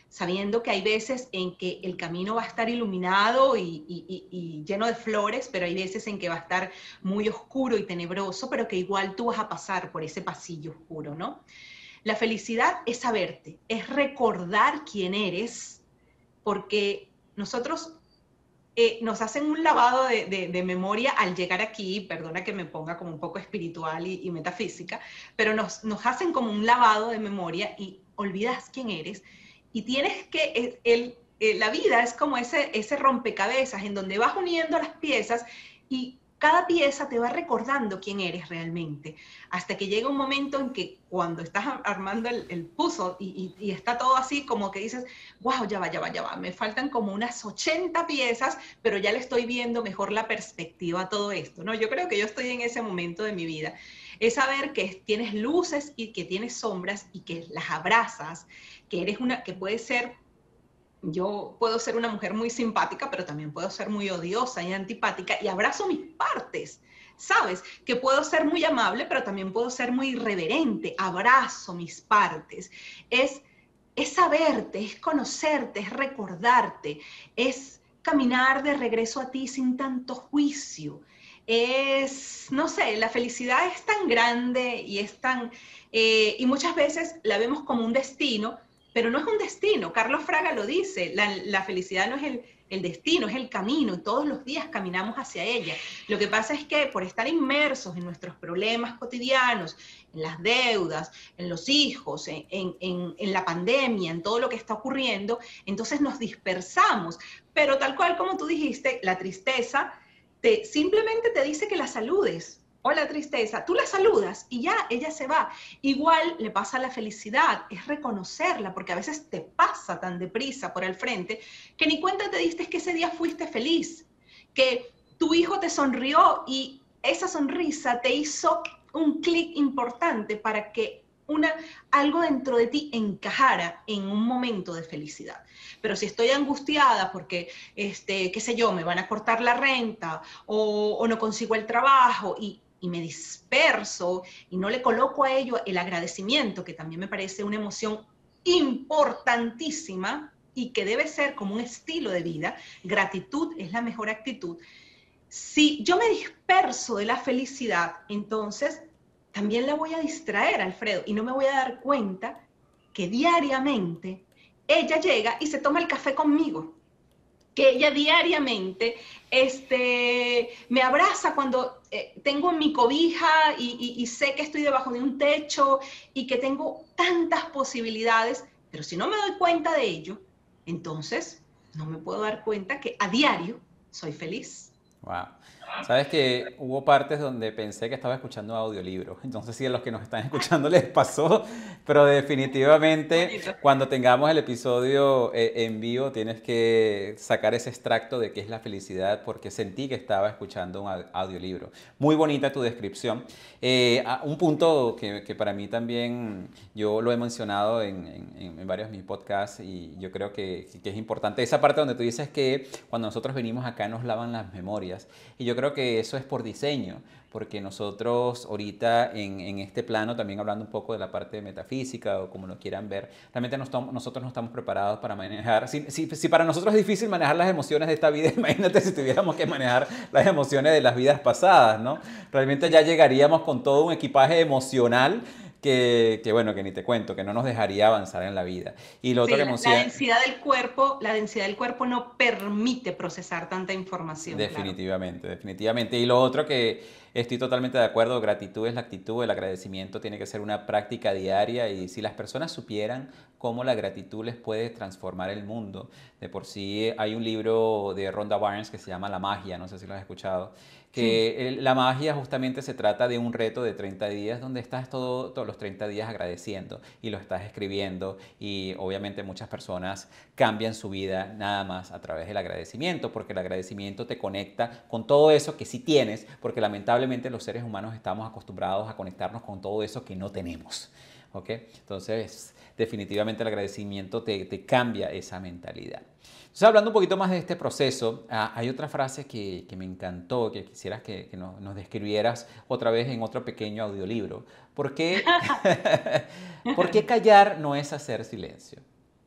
sabiendo que hay veces en que el camino va a estar iluminado y lleno de flores, pero hay veces en que va a estar muy oscuro y tenebroso, pero que igual tú vas a pasar por ese pasillo oscuro, ¿no? La felicidad es saberte, es recordar quién eres, porque nosotros nos hacen un lavado de memoria al llegar aquí, perdona que me ponga como un poco espiritual y metafísica, pero nos hacen como un lavado de memoria y olvidas quién eres y tienes que, la vida es como ese rompecabezas en donde vas uniendo las piezas y cada pieza te va recordando quién eres realmente, hasta que llega un momento en que cuando estás armando el puzzle y está todo así como que dices, wow, ya va, me faltan como unas 80 piezas, pero ya le estoy viendo mejor la perspectiva a todo esto, ¿no? Yo creo que yo estoy en ese momento de mi vida, es saber que tienes luces y que tienes sombras y que las abrazas, que eres que puedes ser. Yo puedo ser una mujer muy simpática, pero también puedo ser muy odiosa y antipática y abrazo mis partes, ¿sabes? Que puedo ser muy amable, pero también puedo ser muy irreverente, abrazo mis partes. Es saberte, es conocerte, es recordarte, es caminar de regreso a ti sin tanto juicio. No sé, la felicidad es tan grande y y muchas veces la vemos como un destino, pero no es un destino. Carlos Fraga lo dice, la felicidad no es el destino, es el camino, y todos los días caminamos hacia ella. Lo que pasa es que por estar inmersos en nuestros problemas cotidianos, en las deudas, en los hijos, en la pandemia, en todo lo que está ocurriendo, entonces nos dispersamos. Pero tal cual como tú dijiste, la tristeza simplemente te dice que la saludes. Hola tristeza, tú la saludas y ya ella se va. Igual le pasa a la felicidad, es reconocerla, porque a veces te pasa tan deprisa por el frente que ni cuenta te diste que ese día fuiste feliz, que tu hijo te sonrió y esa sonrisa te hizo un clic importante para que algo dentro de ti encajara en un momento de felicidad. Pero si estoy angustiada porque, qué sé yo, me van a cortar la renta o no consigo el trabajo y me disperso y no le coloco a ello el agradecimiento, que también me parece una emoción importantísima y que debe ser como un estilo de vida, gratitud es la mejor actitud. Si yo me disperso de la felicidad, entonces también la voy a distraer, Alfredo, y no me voy a dar cuenta que diariamente ella llega y se toma el café conmigo, que ella diariamente me abraza cuando tengo mi cobija y sé que estoy debajo de un techo y que tengo tantas posibilidades, pero si no me doy cuenta de ello, entonces no me puedo dar cuenta que a diario soy feliz. Wow. Sabes que hubo partes donde pensé que estaba escuchando audiolibros. Entonces, si a los que nos están escuchando les pasó, pero definitivamente Bonito. cuando tengamos el episodio en vivo tienes que sacar ese extracto de qué es la felicidad porque sentí que estaba escuchando un audiolibro. Muy bonita tu descripción. Un punto que para mí también yo lo he mencionado en varios de mis podcasts y yo creo que es importante. Esa parte donde tú dices que cuando nosotros venimos acá nos lavan las memorias. Y yo creo que eso es por diseño, porque nosotros ahorita en este plano, también hablando un poco de la parte metafísica o como lo quieran ver, realmente nosotros no estamos preparados para manejar. Si para nosotros es difícil manejar las emociones de esta vida, imagínate si tuviéramos que manejar las emociones de las vidas pasadas, ¿no? Realmente ya llegaríamos con todo un equipaje emocional bueno, que ni te cuento, que no nos dejaría avanzar en la vida. Y lo otro Sí, que la densidad del cuerpo no permite procesar tanta información, claro. definitivamente, definitivamente. Y lo otro que estoy totalmente de acuerdo, gratitud es la actitud, el agradecimiento tiene que ser una práctica diaria y si las personas supieran cómo la gratitud les puede transformar el mundo. De por sí hay un libro de Rhonda Byrne que se llama La magia, no sé si lo has escuchado, Sí. que la magia justamente se trata de un reto de 30 días donde estás todos los 30 días agradeciendo y lo estás escribiendo y obviamente muchas personas cambian su vida nada más a través del agradecimiento porque el agradecimiento te conecta con todo eso que sí tienes porque lamentablemente los seres humanos estamos acostumbrados a conectarnos con todo eso que no tenemos. ¿Ok? Entonces, definitivamente el agradecimiento te cambia esa mentalidad. Entonces, hablando un poquito más de este proceso, hay otra frase que me encantó, que quisieras que nos describieras otra vez en otro pequeño audiolibro. ¿Por qué, ¿por qué callar no es hacer silencio?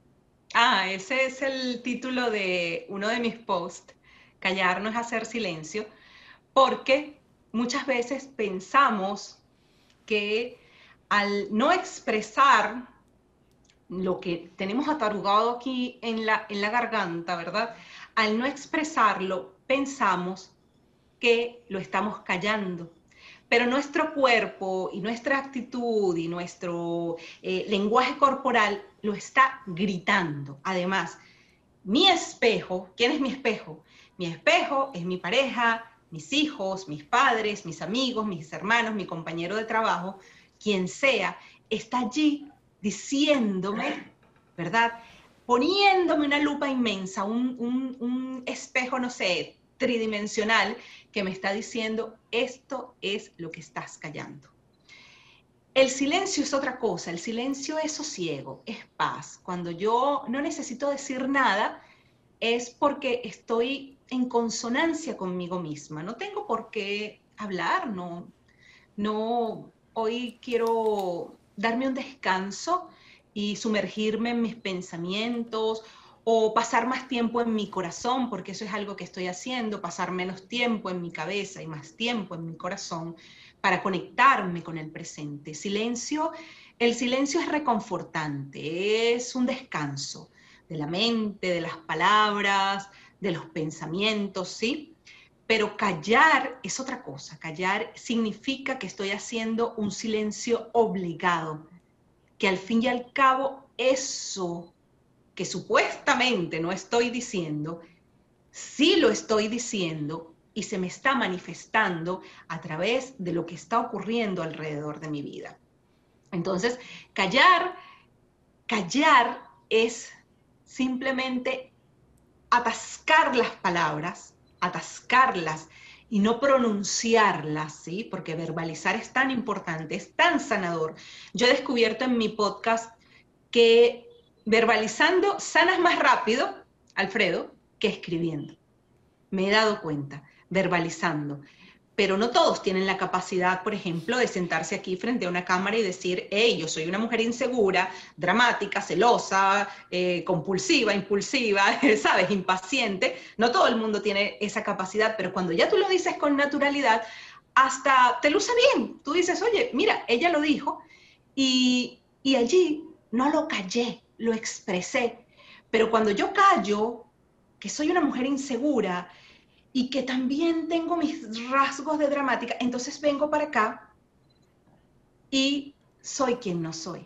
Ese es el título de uno de mis posts, Callar no es hacer silencio, porque muchas veces pensamos que al no expresar lo que tenemos atarugado aquí en la garganta, ¿verdad? Al no expresarlo, pensamos que lo estamos callando. Pero nuestro cuerpo y nuestra actitud y nuestro lenguaje corporal lo está gritando. Además, mi espejo, ¿quién es mi espejo? Mi espejo es mi pareja, mis hijos, mis padres, mis amigos, mis hermanos, mi compañero de trabajo, quien sea, está allí diciéndome, ¿verdad? Poniéndome una lupa inmensa, un espejo, no sé, tridimensional, que me está diciendo, esto es lo que estás callando. El silencio es otra cosa, el silencio es sosiego, es paz. Cuando yo no necesito decir nada, es porque estoy en consonancia conmigo misma. No tengo por qué hablar, no, hoy quiero darme un descanso y sumergirme en mis pensamientos o pasar más tiempo en mi corazón, porque eso es algo que estoy haciendo, pasar menos tiempo en mi cabeza y más tiempo en mi corazón para conectarme con el presente. El silencio es reconfortante, es un descanso de la mente, de las palabras, de los pensamientos, ¿sí? Pero callar es otra cosa. Callar significa que estoy haciendo un silencio obligado, que al fin y al cabo eso que supuestamente no estoy diciendo, sí lo estoy diciendo y se me está manifestando a través de lo que está ocurriendo alrededor de mi vida. Entonces, callar es simplemente atascar las palabras, atascarlas y no pronunciarlas, ¿sí? Porque verbalizar es tan importante, es tan sanador. Yo he descubierto en mi podcast que verbalizando sanas más rápido, Alfredo, que escribiendo. Me he dado cuenta, verbalizando. Pero no todos tienen la capacidad, por ejemplo, de sentarse aquí frente a una cámara y decir, hey, yo soy una mujer insegura, dramática, celosa, compulsiva, impulsiva, ¿sabes? Impaciente. No todo el mundo tiene esa capacidad, pero cuando ya tú lo dices con naturalidad, hasta te luce bien. Tú dices, oye, mira, ella lo dijo y allí no lo callé, lo expresé. Pero cuando yo callo, que soy una mujer insegura, y que también tengo mis rasgos de dramática, entonces vengo para acá y soy quien no soy.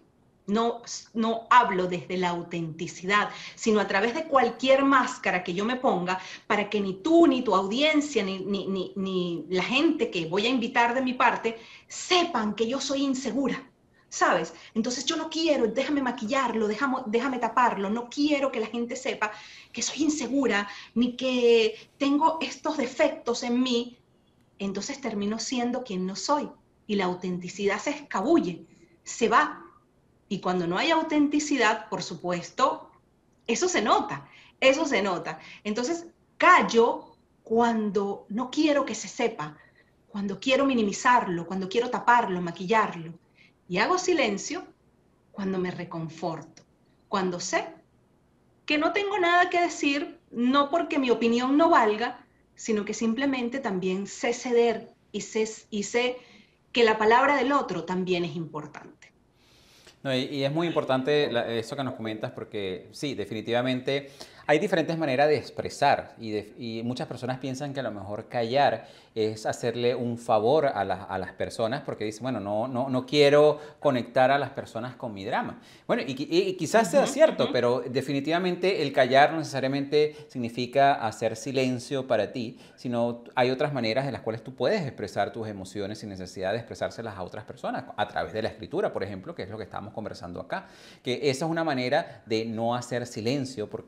No hablo desde la autenticidad, sino a través de cualquier máscara que yo me ponga para que ni tú, ni tu audiencia, ni la gente que voy a invitar de mi parte sepan que yo soy insegura. ¿Sabes? Entonces yo no quiero, déjame maquillarlo, déjame taparlo, no quiero que la gente sepa que soy insegura, ni que tengo estos defectos en mí, entonces termino siendo quien no soy y la autenticidad se escabulle, se va. Y cuando no hay autenticidad, por supuesto, eso se nota, eso se nota. Entonces callo cuando no quiero que se sepa, cuando quiero minimizarlo, cuando quiero taparlo, maquillarlo. Y hago silencio cuando me reconforto, cuando sé que no tengo nada que decir, no porque mi opinión no valga, sino que simplemente también sé ceder y sé que la palabra del otro también es importante. No, y es muy importante eso que nos comentas porque sí, definitivamente hay diferentes maneras de expresar y muchas personas piensan que a lo mejor callar es hacerle un favor a las personas porque dicen, bueno, no quiero conectar a las personas con mi drama. Bueno, y quizás sea cierto, pero definitivamente el callar no necesariamente significa hacer silencio para ti, sino hay otras maneras en las cuales tú puedes expresar tus emociones sin necesidad de expresárselas a otras personas, a través de la escritura, por ejemplo, que es lo que estamos conversando acá, que esa es una manera de no hacer silencio porque te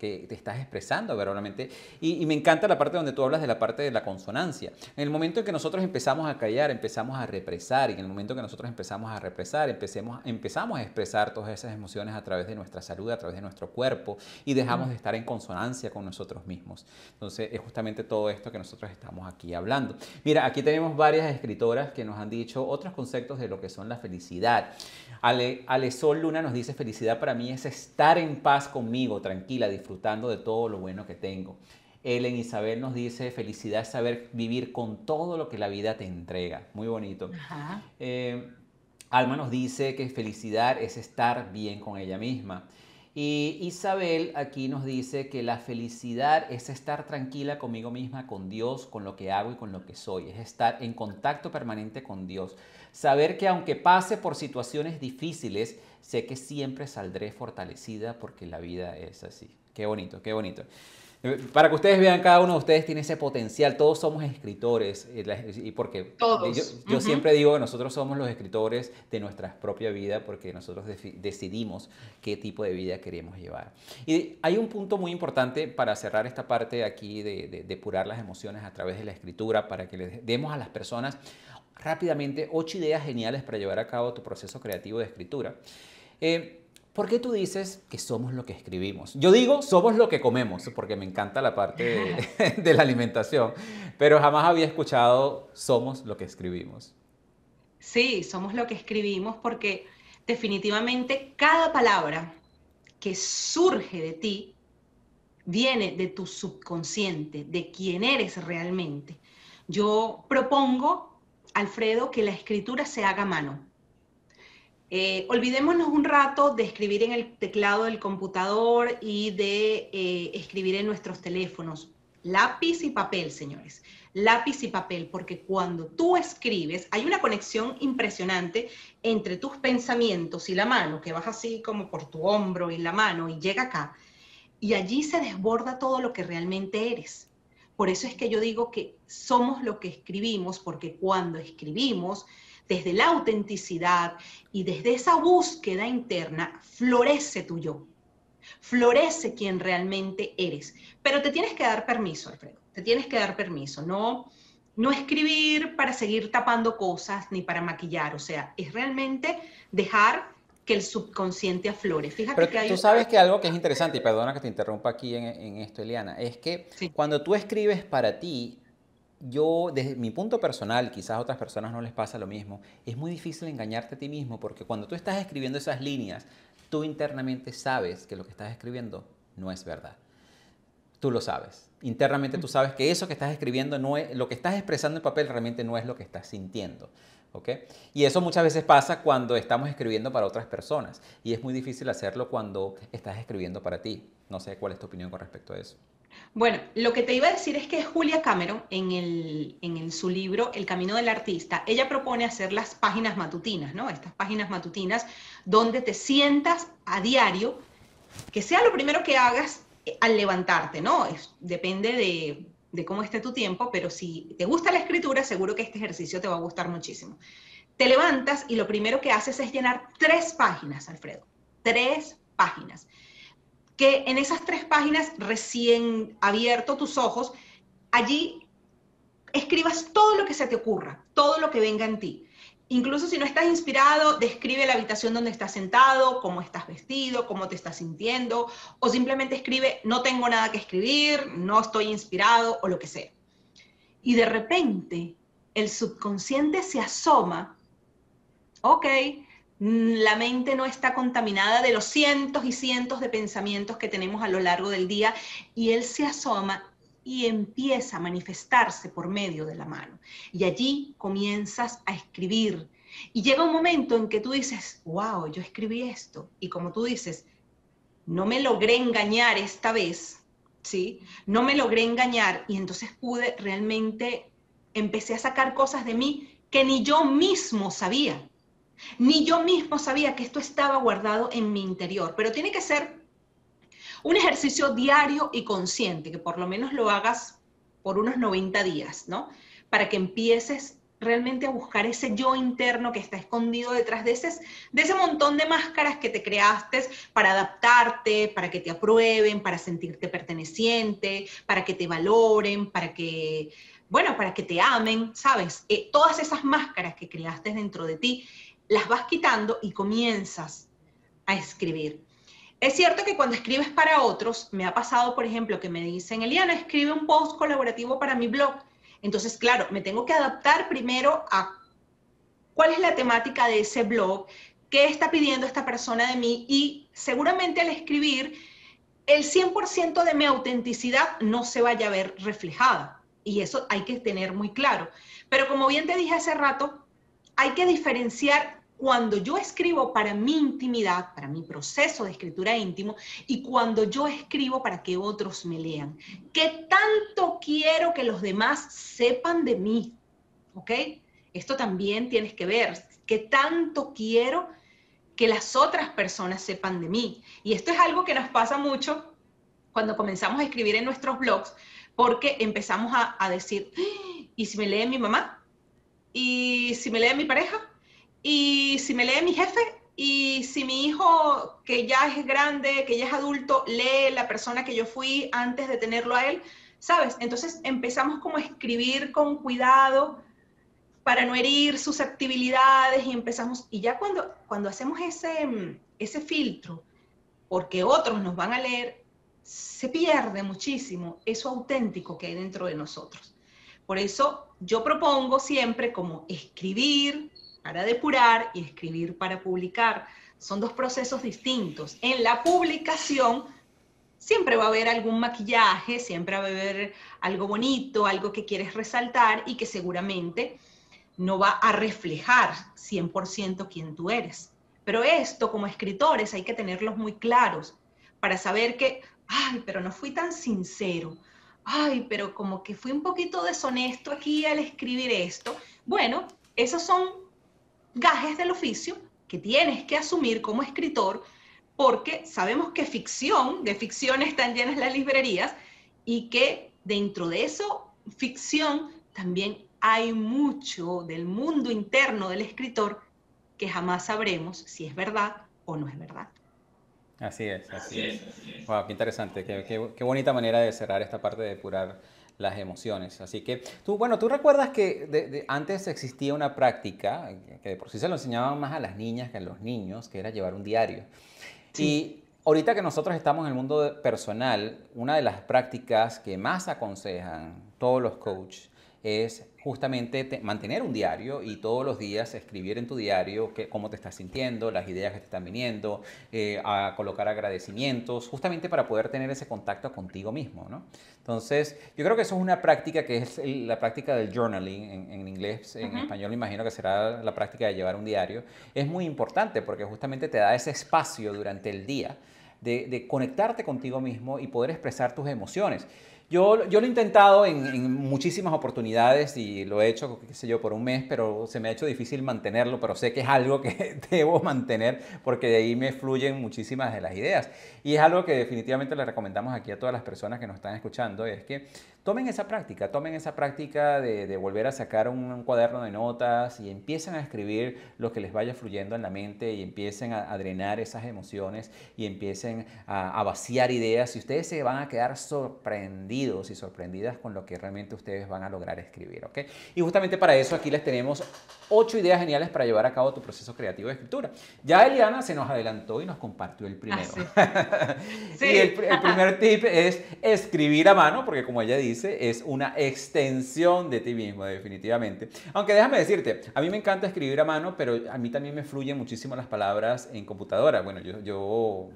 estás expresando verdaderamente. Y me encanta la parte donde tú hablas de la parte de la consonancia. En el momento en que nosotros empezamos a callar, empezamos a represar, y en el momento en que nosotros empezamos a represar, empezamos a expresar todas esas emociones a través de nuestra salud, a través de nuestro cuerpo, y dejamos de estar en consonancia con nosotros mismos. Entonces, es justamente todo esto que nosotros estamos aquí hablando. Mira, aquí tenemos varias escritoras que nos han dicho otros conceptos de lo que son la felicidad. Ale Sol Luna nos dice: felicidad para mí es estar en paz conmigo, tranquila, disfrutando de todo lo bueno que tengo. Ellen Isabel nos dice: felicidad es saber vivir con todo lo que la vida te entrega. Muy bonito. Ajá. Alma nos dice que felicidad es estar bien con ella misma. Y Isabel aquí nos dice que la felicidad es estar tranquila conmigo misma, con Dios, con lo que hago y con lo que soy. Es estar en contacto permanente con Dios. Saber que aunque pase por situaciones difíciles, sé que siempre saldré fortalecida porque la vida es así. Qué bonito, qué bonito. Para que ustedes vean, cada uno de ustedes tiene ese potencial. Todos somos escritores. Y porque Todos. yo siempre digo que nosotros somos los escritores de nuestra propia vida, porque nosotros decidimos qué tipo de vida queremos llevar. Y hay un punto muy importante para cerrar esta parte aquí de depurar las emociones a través de la escritura, para que les demos a las personas rápidamente 8 ideas geniales para llevar a cabo tu proceso creativo de escritura. ¿Por qué tú dices que somos lo que escribimos? Yo digo, somos lo que comemos, porque me encanta la parte de la alimentación, pero jamás había escuchado somos lo que escribimos. Sí, somos lo que escribimos porque definitivamente cada palabra que surge de ti viene de tu subconsciente, de quién eres realmente. Yo propongo, Alfredo, que la escritura se haga a mano. Olvidémonos un rato de escribir en el teclado del computador y de escribir en nuestros teléfonos. Lápiz y papel, señores. Lápiz y papel, porque cuando tú escribes, hay una conexión impresionante entre tus pensamientos y la mano, que vas así como por tu hombro y la mano y llega acá. Y allí se desborda todo lo que realmente eres. Por eso es que yo digo que somos lo que escribimos, porque cuando escribimos, desde la autenticidad y desde esa búsqueda interna, florece tu yo, florece quien realmente eres. Pero te tienes que dar permiso, Alfredo, te tienes que dar permiso, no escribir para seguir tapando cosas ni para maquillar, o sea, es realmente dejar que el subconsciente aflore. Fíjate Pero que hay... tú sabes que algo que es interesante, y perdona que te interrumpa aquí en esto, Eliana, es que Sí. cuando tú escribes para ti, yo, desde mi punto personal, quizás a otras personas no les pasa lo mismo, es muy difícil engañarte a ti mismo, porque cuando tú estás escribiendo esas líneas, tú internamente sabes que lo que estás escribiendo no es verdad. Tú lo sabes. Internamente tú sabes que eso que estás escribiendo, no es, lo que estás expresando en papel realmente no es lo que estás sintiendo. ¿Ok? Y eso muchas veces pasa cuando estamos escribiendo para otras personas. Y es muy difícil hacerlo cuando estás escribiendo para ti. No sé cuál es tu opinión con respecto a eso. Bueno, lo que te iba a decir es que Julia Cameron, su libro El Camino del Artista, ella propone hacer las páginas matutinas, ¿no? Estas páginas matutinas donde te sientas a diario, que sea lo primero que hagas al levantarte, ¿no? Depende de cómo esté tu tiempo, pero si te gusta la escritura, seguro que este ejercicio te va a gustar muchísimo. Te levantas y lo primero que haces es llenar 3 páginas, Alfredo. 3 páginas. Que en esas 3 páginas, recién abierto tus ojos, allí escribas todo lo que se te ocurra, todo lo que venga en ti. Incluso si no estás inspirado, describe la habitación donde estás sentado, cómo estás vestido, cómo te estás sintiendo, o simplemente escribe, no tengo nada que escribir, no estoy inspirado, o lo que sea. Y de repente, el subconsciente se asoma, ok, la mente no está contaminada de los cientos y cientos de pensamientos que tenemos a lo largo del día, y él se asoma y empieza a manifestarse por medio de la mano. Y allí comienzas a escribir. Y llega un momento en que tú dices, wow, yo escribí esto. Y como tú dices, no me logré engañar esta vez, ¿sí? No me logré engañar y entonces pude realmente, empecé a sacar cosas de mí que ni yo mismo sabía. Ni yo mismo sabía que esto estaba guardado en mi interior. Pero tiene que ser un ejercicio diario y consciente, que por lo menos lo hagas por unos 90 días, ¿no? Para que empieces realmente a buscar ese yo interno que está escondido detrás de ese montón de máscaras que te creaste para adaptarte, para que te aprueben, para sentirte perteneciente, para que te valoren, para que, bueno, para que te amen, ¿sabes? Todas esas máscaras que creaste dentro de ti, las vas quitando y comienzas a escribir. Es cierto que cuando escribes para otros, me ha pasado, por ejemplo, que me dicen, Eliana, escribe un post colaborativo para mi blog. Entonces, claro, me tengo que adaptar primero a cuál es la temática de ese blog, qué está pidiendo esta persona de mí, y seguramente al escribir, el 100% de mi autenticidad no se vaya a ver reflejada. Y eso hay que tener muy claro. Pero como bien te dije hace rato, hay que diferenciar cuando yo escribo para mi intimidad, para mi proceso de escritura íntimo, y cuando yo escribo para que otros me lean. ¿Qué tanto quiero que los demás sepan de mí? ¿Ok? Esto también tienes que ver. ¿Qué tanto quiero que las otras personas sepan de mí? Y esto es algo que nos pasa mucho cuando comenzamos a escribir en nuestros blogs, porque empezamos a decir, ¿y si me lee mi mamá? ¿Y si me lee mi pareja? ¿Y si me lee mi jefe? ¿Y si mi hijo, que ya es grande, que ya es adulto, lee la persona que yo fui antes de tenerlo a él? ¿Sabes? Entonces empezamos como a escribir con cuidado para no herir susceptibilidades y empezamos, y ya cuando hacemos ese filtro, porque otros nos van a leer, se pierde muchísimo eso auténtico que hay dentro de nosotros. Por eso yo propongo siempre como escribir para depurar y escribir para publicar. Son dos procesos distintos. En la publicación siempre va a haber algún maquillaje, siempre va a haber algo bonito, algo que quieres resaltar y que seguramente no va a reflejar 100% quién tú eres. Pero esto, como escritores, hay que tenerlos muy claros para saber que, ay, pero no fui tan sincero, ay, pero como que fui un poquito deshonesto aquí al escribir esto. Bueno, esos son gajes del oficio que tienes que asumir como escritor, porque sabemos que de ficción están llenas las librerías, y que dentro de eso, ficción, también hay mucho del mundo interno del escritor que jamás sabremos si es verdad o no es verdad. Así es, así es. Wow, qué interesante, qué bonita manera de cerrar esta parte de depurar las emociones. Así que bueno, tú recuerdas que antes existía una práctica que de por sí se lo enseñaban más a las niñas que a los niños, que era llevar un diario. Sí. Y ahorita que nosotros estamos en el mundo personal, una de las prácticas que más aconsejan todos los coaches es justamente mantener un diario y todos los días escribir en tu diario cómo te estás sintiendo, las ideas que te están viniendo, a colocar agradecimientos, justamente para poder tener ese contacto contigo mismo, ¿no? Entonces, yo creo que eso es una práctica que es la práctica del journaling en inglés, en español me imagino que será la práctica de llevar un diario. Es muy importante porque justamente te da ese espacio durante el día de conectarte contigo mismo y poder expresar tus emociones. Yo lo he intentado en muchísimas oportunidades y lo he hecho, qué sé yo, por un mes, pero se me ha hecho difícil mantenerlo, pero sé que es algo que debo mantener porque de ahí me fluyen muchísimas de las ideas. Y es algo que definitivamente le recomendamos aquí a todas las personas que nos están escuchando, es que tomen esa práctica de volver a sacar un cuaderno de notas y empiecen a escribir lo que les vaya fluyendo en la mente y empiecen a drenar esas emociones y empiecen a vaciar ideas y ustedes se van a quedar sorprendidos y sorprendidas con lo que realmente ustedes van a lograr escribir, ¿ok? Y justamente para eso aquí les tenemos 8 ideas geniales para llevar a cabo tu proceso creativo de escritura. Ya Eliana se nos adelantó y nos compartió el primero. Sí. Y el primer tip es escribir a mano, porque como ella dice, es una extensión de ti mismo, definitivamente. Aunque déjame decirte, a mí me encanta escribir a mano, pero a mí también me fluyen muchísimo las palabras en computadora. Bueno, yo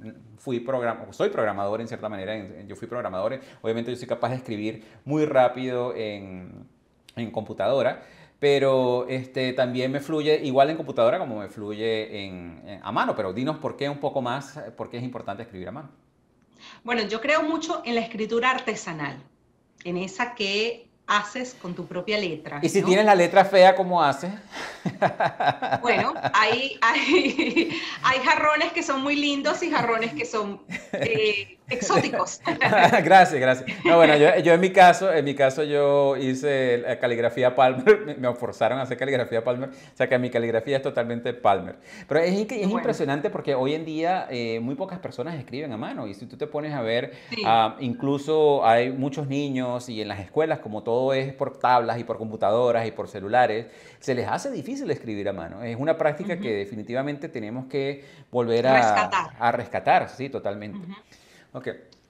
soy programador en cierta manera, yo fui programador, obviamente yo soy capaz de escribir muy rápido en computadora, pero también me fluye igual en computadora como me fluye a mano. Pero dinos por qué un poco más, por qué es importante escribir a mano. Bueno, yo creo mucho en la escritura artesanal, en esa que haces con tu propia letra. ¿Y si tienes la letra fea, cómo haces? Bueno, hay jarrones que son muy lindos y jarrones que son exóticos. Gracias, gracias. No, bueno, yo en mi caso yo hice caligrafía Palmer, me forzaron a hacer caligrafía Palmer, o sea que mi caligrafía es totalmente Palmer. Pero Qué es bueno. impresionante porque hoy en día muy pocas personas escriben a mano y si tú te pones a ver, Sí. incluso hay muchos niños y en las escuelas como todo es por tablas y por computadoras y por celulares, se les hace difícil escribir a mano. Es una práctica que Ujú. definitivamente tenemos que volver Rescatar. a rescatar, sí, totalmente. Ujú. Ok.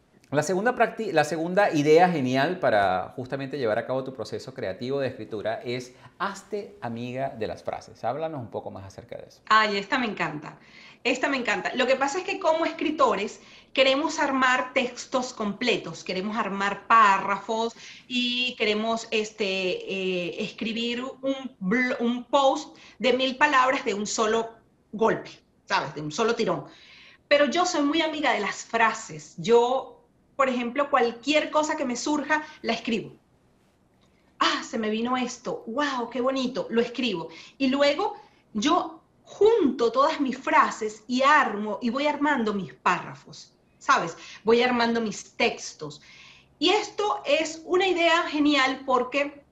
La segunda idea genial para justamente llevar a cabo tu proceso creativo de escritura es hazte amiga de las frases. Háblanos un poco más acerca de eso. Ay, esta me encanta. Esta me encanta. Lo que pasa es que como escritores queremos armar textos completos, queremos armar párrafos y queremos escribir un post de 1000 palabras de un solo golpe, ¿sabes? De un solo tirón. Pero yo soy muy amiga de las frases. Yo, por ejemplo, cualquier cosa que me surja, la escribo. Ah, se me vino esto, wow, qué bonito, lo escribo. Y luego yo junto todas mis frases y armo y voy armando mis párrafos, ¿sabes? Voy armando mis textos. Y esto es una idea genial porque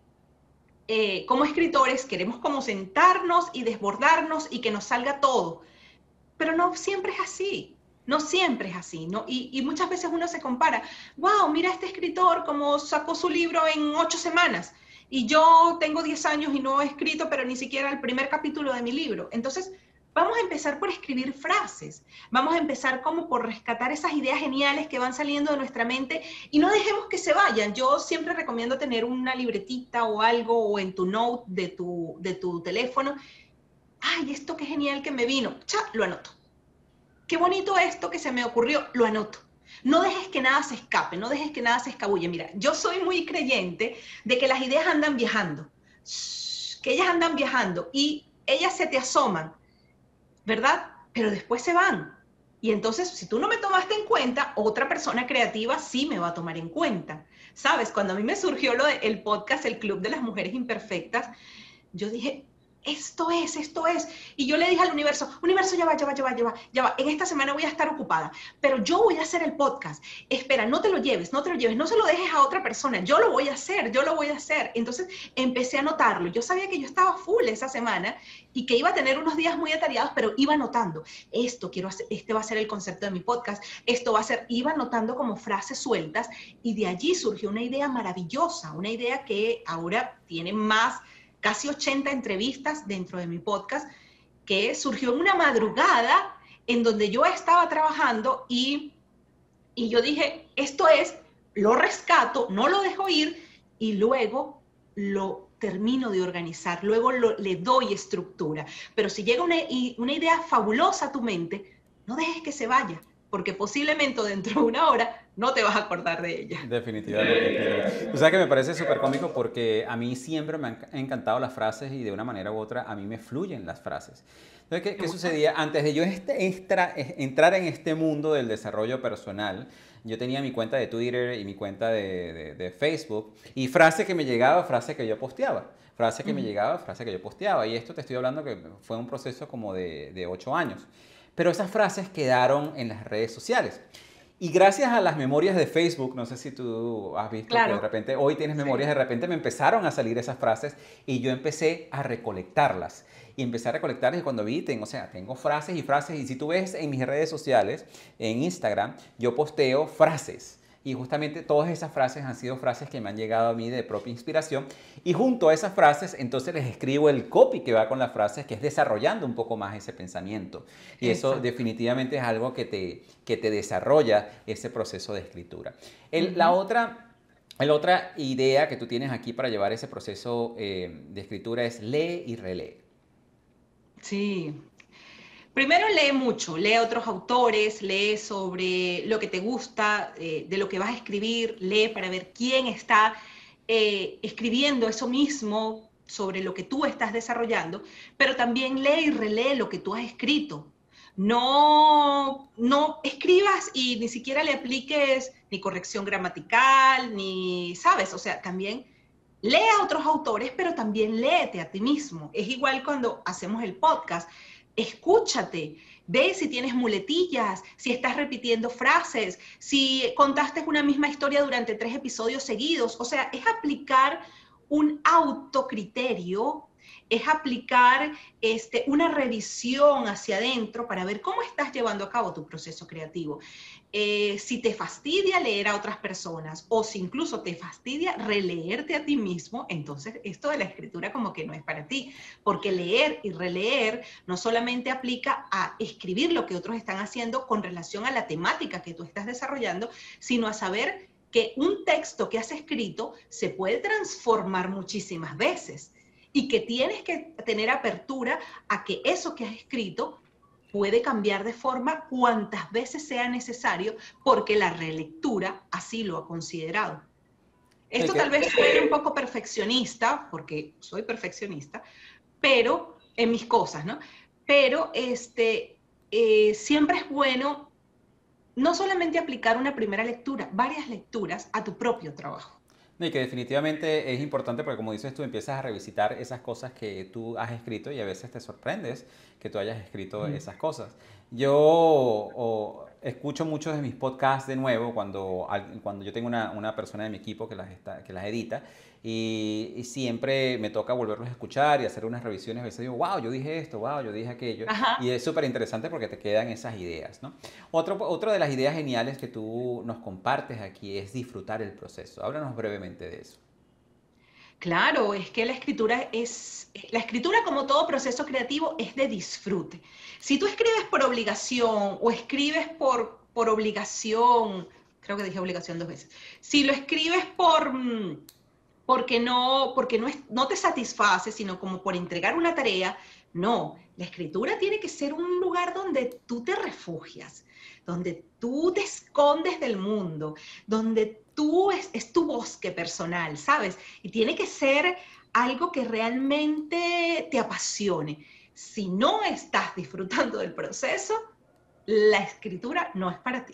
como escritores queremos como sentarnos y desbordarnos y que nos salga todo, pero no siempre es así. No siempre es así, ¿no? Y muchas veces uno se compara, wow, mira este escritor como sacó su libro en 8 semanas y yo tengo 10 años y no he escrito, pero ni siquiera el primer capítulo de mi libro. Entonces, vamos a empezar por escribir frases, vamos a empezar como por rescatar esas ideas geniales que van saliendo de nuestra mente y no dejemos que se vayan. Yo siempre recomiendo tener una libretita o algo o en tu note de tu teléfono. Ay, esto qué genial que me vino, cha, lo anoto. Qué bonito esto que se me ocurrió, lo anoto. No dejes que nada se escape, no dejes que nada se escabulle. Mira, yo soy muy creyente de que las ideas andan viajando, que ellas andan viajando y ellas se te asoman, ¿verdad? Pero después se van. Y entonces, si tú no me tomaste en cuenta, otra persona creativa sí me va a tomar en cuenta. ¿Sabes? Cuando a mí me surgió lo del podcast, el Club de las Mujeres Imperfectas, yo dije, esto es, esto es. Y yo le dije al universo, universo, ya va, ya va, ya va, ya va, ya va. En esta semana voy a estar ocupada, pero yo voy a hacer el podcast. Espera, no te lo lleves, no te lo lleves, no se lo dejes a otra persona. Yo lo voy a hacer, yo lo voy a hacer. Entonces empecé a notarlo. Yo sabía que yo estaba full esa semana y que iba a tener unos días muy atareados, pero iba notando, esto quiero hacer, este va a ser el concepto de mi podcast, esto va a ser, iba notando como frases sueltas y de allí surgió una idea maravillosa, una idea que ahora tiene más casi 80 entrevistas dentro de mi podcast, que surgió en una madrugada en donde yo estaba trabajando y yo dije, esto es, lo rescato, no lo dejo ir y luego lo termino de organizar, luego le doy estructura. Pero si llega una idea fabulosa a tu mente, no dejes que se vaya, porque posiblemente dentro de una hora no te vas a acordar de ella. Definitivamente, definitivamente. O sea que me parece súper cómico porque a mí siempre me han encantado las frases y de una manera u otra a mí me fluyen las frases. Entonces, ¿qué sucedía? Antes de yo entrar en este mundo del desarrollo personal, yo tenía mi cuenta de Twitter y mi cuenta de Facebook y frase que me llegaba, frase que yo posteaba. Frase que me llegaba, frase que yo posteaba. Y esto te estoy hablando que fue un proceso como de 8 años. Pero esas frases quedaron en las redes sociales. Y gracias a las memorias de Facebook, no sé si tú has visto que de Claro, repente hoy tienes memorias, sí. de repente me empezaron a salir esas frases y yo empecé a recolectarlas. Y empecé a recolectarlas y cuando vi, o sea, tengo frases y frases. Y si tú ves en mis redes sociales, en Instagram, yo posteo frases. Y justamente todas esas frases han sido frases que me han llegado a mí de propia inspiración. Y junto a esas frases, entonces les escribo el copy que va con las frases, que es desarrollando un poco más ese pensamiento. Y eso Exacto. definitivamente es algo que te desarrolla ese proceso de escritura. La Ujú. otra idea que tú tienes aquí para llevar ese proceso de escritura es lee y relee. Sí. Primero lee mucho, lee a otros autores, lee sobre lo que te gusta, de lo que vas a escribir, lee para ver quién está escribiendo eso mismo sobre lo que tú estás desarrollando, pero también lee y relee lo que tú has escrito. No, no escribas y ni siquiera le apliques ni corrección gramatical, ni, ¿sabes? O sea, también lee a otros autores, pero también léete a ti mismo. Es igual cuando hacemos el podcast. Escúchate. Ve si tienes muletillas, si estás repitiendo frases, si contaste una misma historia durante 3 episodios seguidos. O sea, es aplicar un autocriterio, es aplicar una revisión hacia adentro para ver cómo estás llevando a cabo tu proceso creativo. Si te fastidia leer a otras personas o si incluso te fastidia releerte a ti mismo, entonces esto de la escritura como que no es para ti, porque leer y releer no solamente aplica a escribir lo que otros están haciendo con relación a la temática que tú estás desarrollando, sino a saber que un texto que has escrito se puede transformar muchísimas veces y que tienes que tener apertura a que eso que has escrito puede cambiar de forma cuantas veces sea necesario porque la relectura así lo ha considerado. Esto tal vez suene un poco perfeccionista, porque soy perfeccionista, pero en mis cosas, ¿no? Pero siempre es bueno no solamente aplicar una primera lectura, varias lecturas a tu propio trabajo. Y que definitivamente es importante porque como dices tú empiezas a revisitar esas cosas que tú has escrito y a veces te sorprendes que tú hayas escrito esas cosas. Yo escucho muchos de mis podcasts de nuevo cuando yo tengo una persona de mi equipo que las edita y siempre me toca volverlos a escuchar y hacer unas revisiones. A veces digo, wow, yo dije esto, wow, yo dije aquello. Ajá. Y es súper interesante porque te quedan esas ideas, ¿no? Otra de las ideas geniales que tú nos compartes aquí es disfrutar el proceso. Háblanos brevemente de eso. Claro, es que la escritura como todo proceso creativo es de disfrute. Si tú escribes por obligación o escribes por obligación, creo que dije obligación 2 veces, si lo escribes porque no te satisface, sino como por entregar una tarea, no, la escritura tiene que ser un lugar donde tú te refugias, donde tú te escondes del mundo, donde tú es tu bosque personal, ¿sabes? Y tiene que ser algo que realmente te apasione. Si no estás disfrutando del proceso, la escritura no es para ti.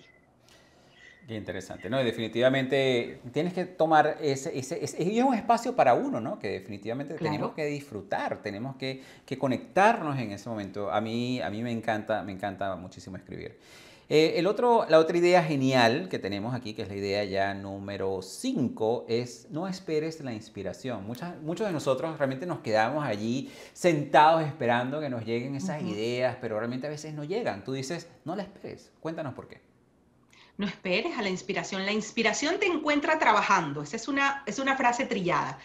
Qué interesante, ¿no? Y definitivamente tienes que tomar y es un espacio para uno, ¿no? Que definitivamente tenemos Claro. que disfrutar, tenemos que conectarnos en ese momento. A mí me encanta muchísimo escribir. La otra idea genial que tenemos aquí, que es la idea ya número 5, es no esperes la inspiración. Muchos de nosotros realmente nos quedamos allí sentados esperando que nos lleguen esas ideas, pero realmente a veces no llegan. Tú dices, no la esperes. Cuéntanos por qué. No esperes a la inspiración. La inspiración te encuentra trabajando. Esa es una frase trillada.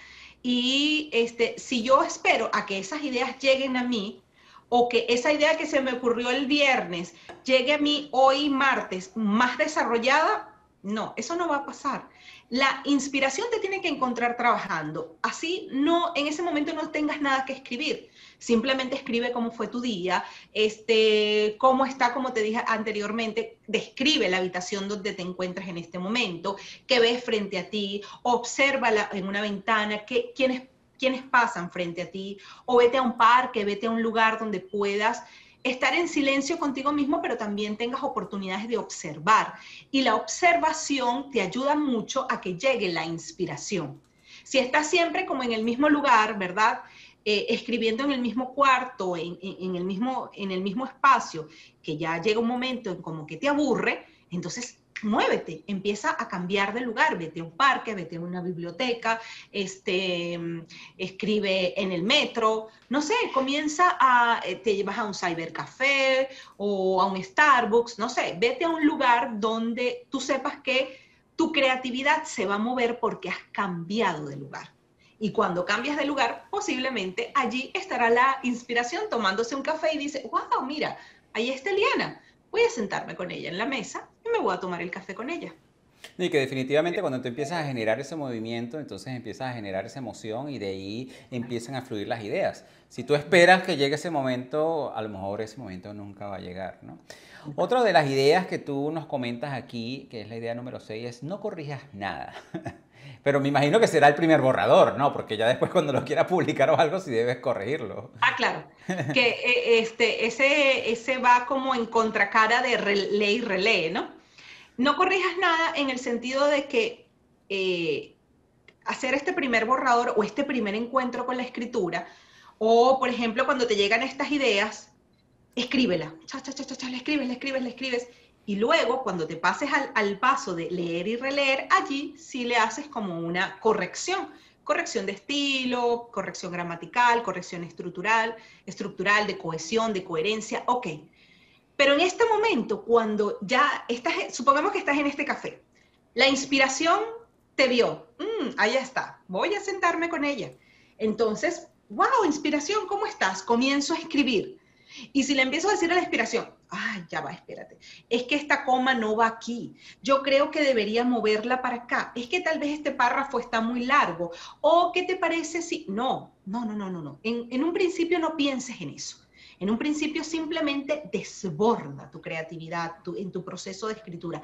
Y si yo espero a que esas ideas lleguen a mí, o que esa idea que se me ocurrió el viernes llegue a mí hoy martes más desarrollada, no, eso no va a pasar. La inspiración te tiene que encontrar trabajando. Así no, en ese momento no tengas nada que escribir. Simplemente escribe cómo fue tu día, cómo está, como te dije anteriormente, describe la habitación donde te encuentras en este momento, qué ves frente a ti, obsérvala en una ventana, quiénes pasan frente a ti, o vete a un parque, vete a un lugar donde puedas estar en silencio contigo mismo, pero también tengas oportunidades de observar. Y la observación te ayuda mucho a que llegue la inspiración. Si estás siempre como en el mismo lugar, ¿verdad? Escribiendo en el mismo cuarto, en el mismo espacio, que ya llega un momento en como que te aburre, entonces muévete, empieza a cambiar de lugar, vete a un parque, vete a una biblioteca, escribe en el metro, no sé, te llevas a un cybercafé o a un Starbucks, no sé, vete a un lugar donde tú sepas que tu creatividad se va a mover porque has cambiado de lugar. Y cuando cambias de lugar, posiblemente allí estará la inspiración tomándose un café y dice, wow, mira, ahí está Eliana, voy a sentarme con ella en la mesa y me voy a tomar el café con ella. Y que definitivamente cuando tú empiezas a generar ese movimiento, entonces empiezas a generar esa emoción y de ahí empiezan a fluir las ideas. Si tú esperas que llegue ese momento, a lo mejor ese momento nunca va a llegar, ¿no? Otra de las ideas que tú nos comentas aquí, que es la idea número 6, es no corrijas nada. Pero me imagino que será el primer borrador, ¿no? Porque ya después cuando lo quieras publicar o algo, sí debes corregirlo. Ah, claro, que ese va como en contracara de ley y relee, ¿no? No corrijas nada en el sentido de que hacer este primer borrador o este primer encuentro con la escritura, o por ejemplo cuando te llegan estas ideas, escríbela, la escribes. Y luego, cuando te pases al paso de leer y releer, allí sí le haces como una corrección de estilo, corrección gramatical, corrección estructural, de cohesión, de coherencia, ok. Pero en este momento, cuando ya estás, supongamos que estás en este café, la inspiración te vio, allá está, voy a sentarme con ella. Entonces, wow, inspiración, ¿cómo estás? Comienzo a escribir. Y si le empiezo a decir a la inspiración, ay, ya va, espérate, es que esta coma no va aquí, yo creo que debería moverla para acá, es que tal vez este párrafo está muy largo, o ¿qué te parece si...? No. En un principio no pienses en eso. En un principio simplemente desborda tu creatividad en tu proceso de escritura.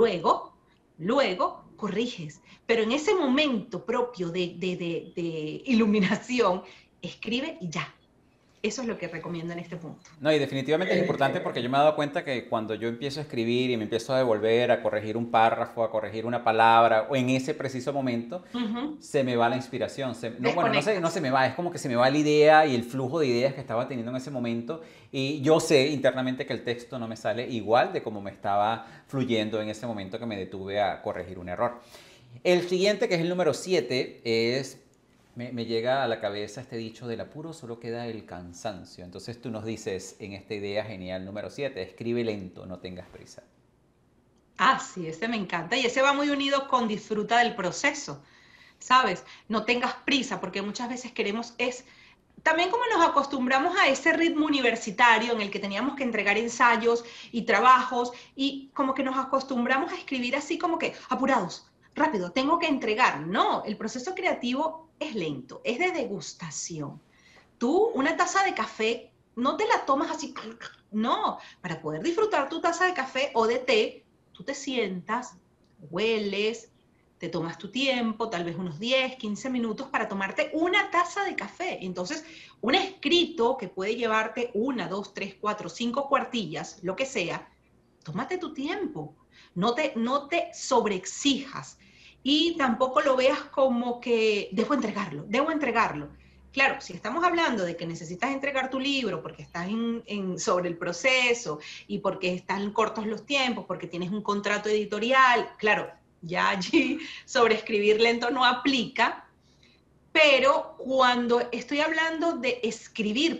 Luego corriges, pero en ese momento propio de iluminación, escribe y ya. Eso es lo que recomiendo en este punto. No, y definitivamente es importante porque yo me he dado cuenta que cuando yo empiezo a escribir y me empiezo a devolver, a corregir un párrafo, a corregir una palabra, o en ese preciso momento, se me va la inspiración. No, bueno, no se me va, es como que se me va la idea y el flujo de ideas que estaba teniendo en ese momento. Y yo sé internamente que el texto no me sale igual de como me estaba fluyendo en ese momento que me detuve a corregir un error. El siguiente, que es el número 7, es... Me llega a la cabeza este dicho: del apuro solo queda el cansancio. Entonces tú nos dices en esta idea genial número 7: escribe lento, no tengas prisa. Ah, sí, ese me encanta. Y ese va muy unido con disfruta del proceso, ¿sabes? No tengas prisa, porque muchas veces queremos es... También como nos acostumbramos a ese ritmo universitario en el que teníamos que entregar ensayos y trabajos y como que nos acostumbramos a escribir así como que apurados, rápido, tengo que entregar. No, el proceso creativo es lento, es de degustación. Tú, una taza de café, no te la tomas así, no, para poder disfrutar tu taza de café o de té, tú te sientas, hueles, te tomas tu tiempo, tal vez unos 10, 15 minutos para tomarte una taza de café. Entonces, un escrito que puede llevarte 1, 2, 3, 4, 5 cuartillas, lo que sea, tómate tu tiempo, no te sobreexijas y tampoco lo veas como que debo entregarlo. Claro, si estamos hablando de que necesitas entregar tu libro porque estás sobre el proceso y porque están cortos los tiempos, porque tienes un contrato editorial, claro, ya allí sobreescribir lento no aplica, pero cuando estoy hablando de escribir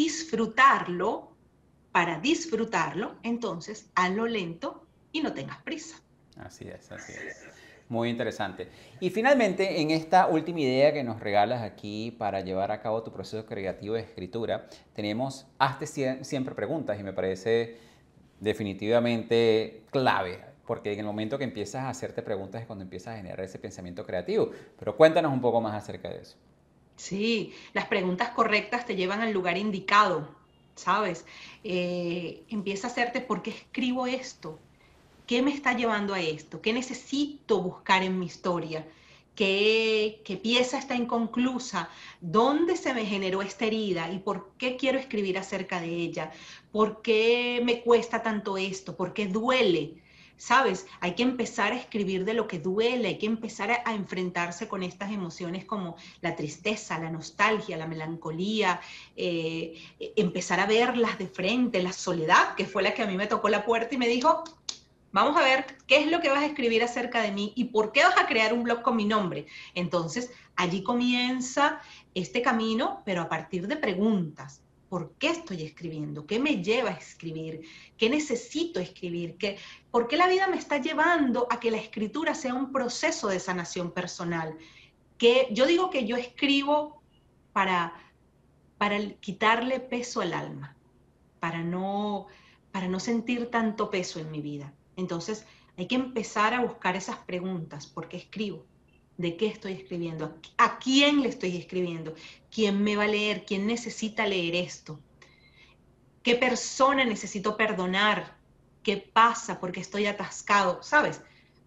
para disfrutarlo, entonces hazlo lento y no tengas prisa. Así es, así es. Muy interesante. Y finalmente, en esta última idea que nos regalas aquí para llevar a cabo tu proceso creativo de escritura, tenemos hazte siempre preguntas y me parece definitivamente clave, porque en el momento que empiezas a hacerte preguntas es cuando empiezas a generar ese pensamiento creativo. Pero cuéntanos un poco más acerca de eso. Sí, las preguntas correctas te llevan al lugar indicado, ¿sabes? Empieza a hacerte, ¿por qué escribo esto? ¿Qué me está llevando a esto? ¿Qué necesito buscar en mi historia? ¿Qué pieza está inconclusa? ¿Dónde se me generó esta herida? ¿Y por qué quiero escribir acerca de ella? ¿Por qué me cuesta tanto esto? ¿Por qué duele? ¿Sabes? Hay que empezar a escribir de lo que duele, hay que empezar a enfrentarse con estas emociones como la tristeza, la nostalgia, la melancolía, empezar a verlas de frente, la soledad, que fue la que a mí me tocó la puerta y me dijo, vamos a ver qué es lo que vas a escribir acerca de mí y por qué vas a crear un blog con mi nombre. Entonces, allí comienza este camino, pero a partir de preguntas. ¿Por qué estoy escribiendo? ¿Qué me lleva a escribir? ¿Qué necesito escribir? ¿Por qué la vida me está llevando a que la escritura sea un proceso de sanación personal? Que yo digo que yo escribo para, para quitarle peso al alma, para no, para no sentir tanto peso en mi vida. Entonces, hay que empezar a buscar esas preguntas. ¿Por qué escribo? ¿De qué estoy escribiendo? ¿A quién le estoy escribiendo? ¿Quién me va a leer? ¿Quién necesita leer esto? ¿Qué persona necesito perdonar? ¿Qué pasa? ¿Por qué estoy atascado? ¿Sabes?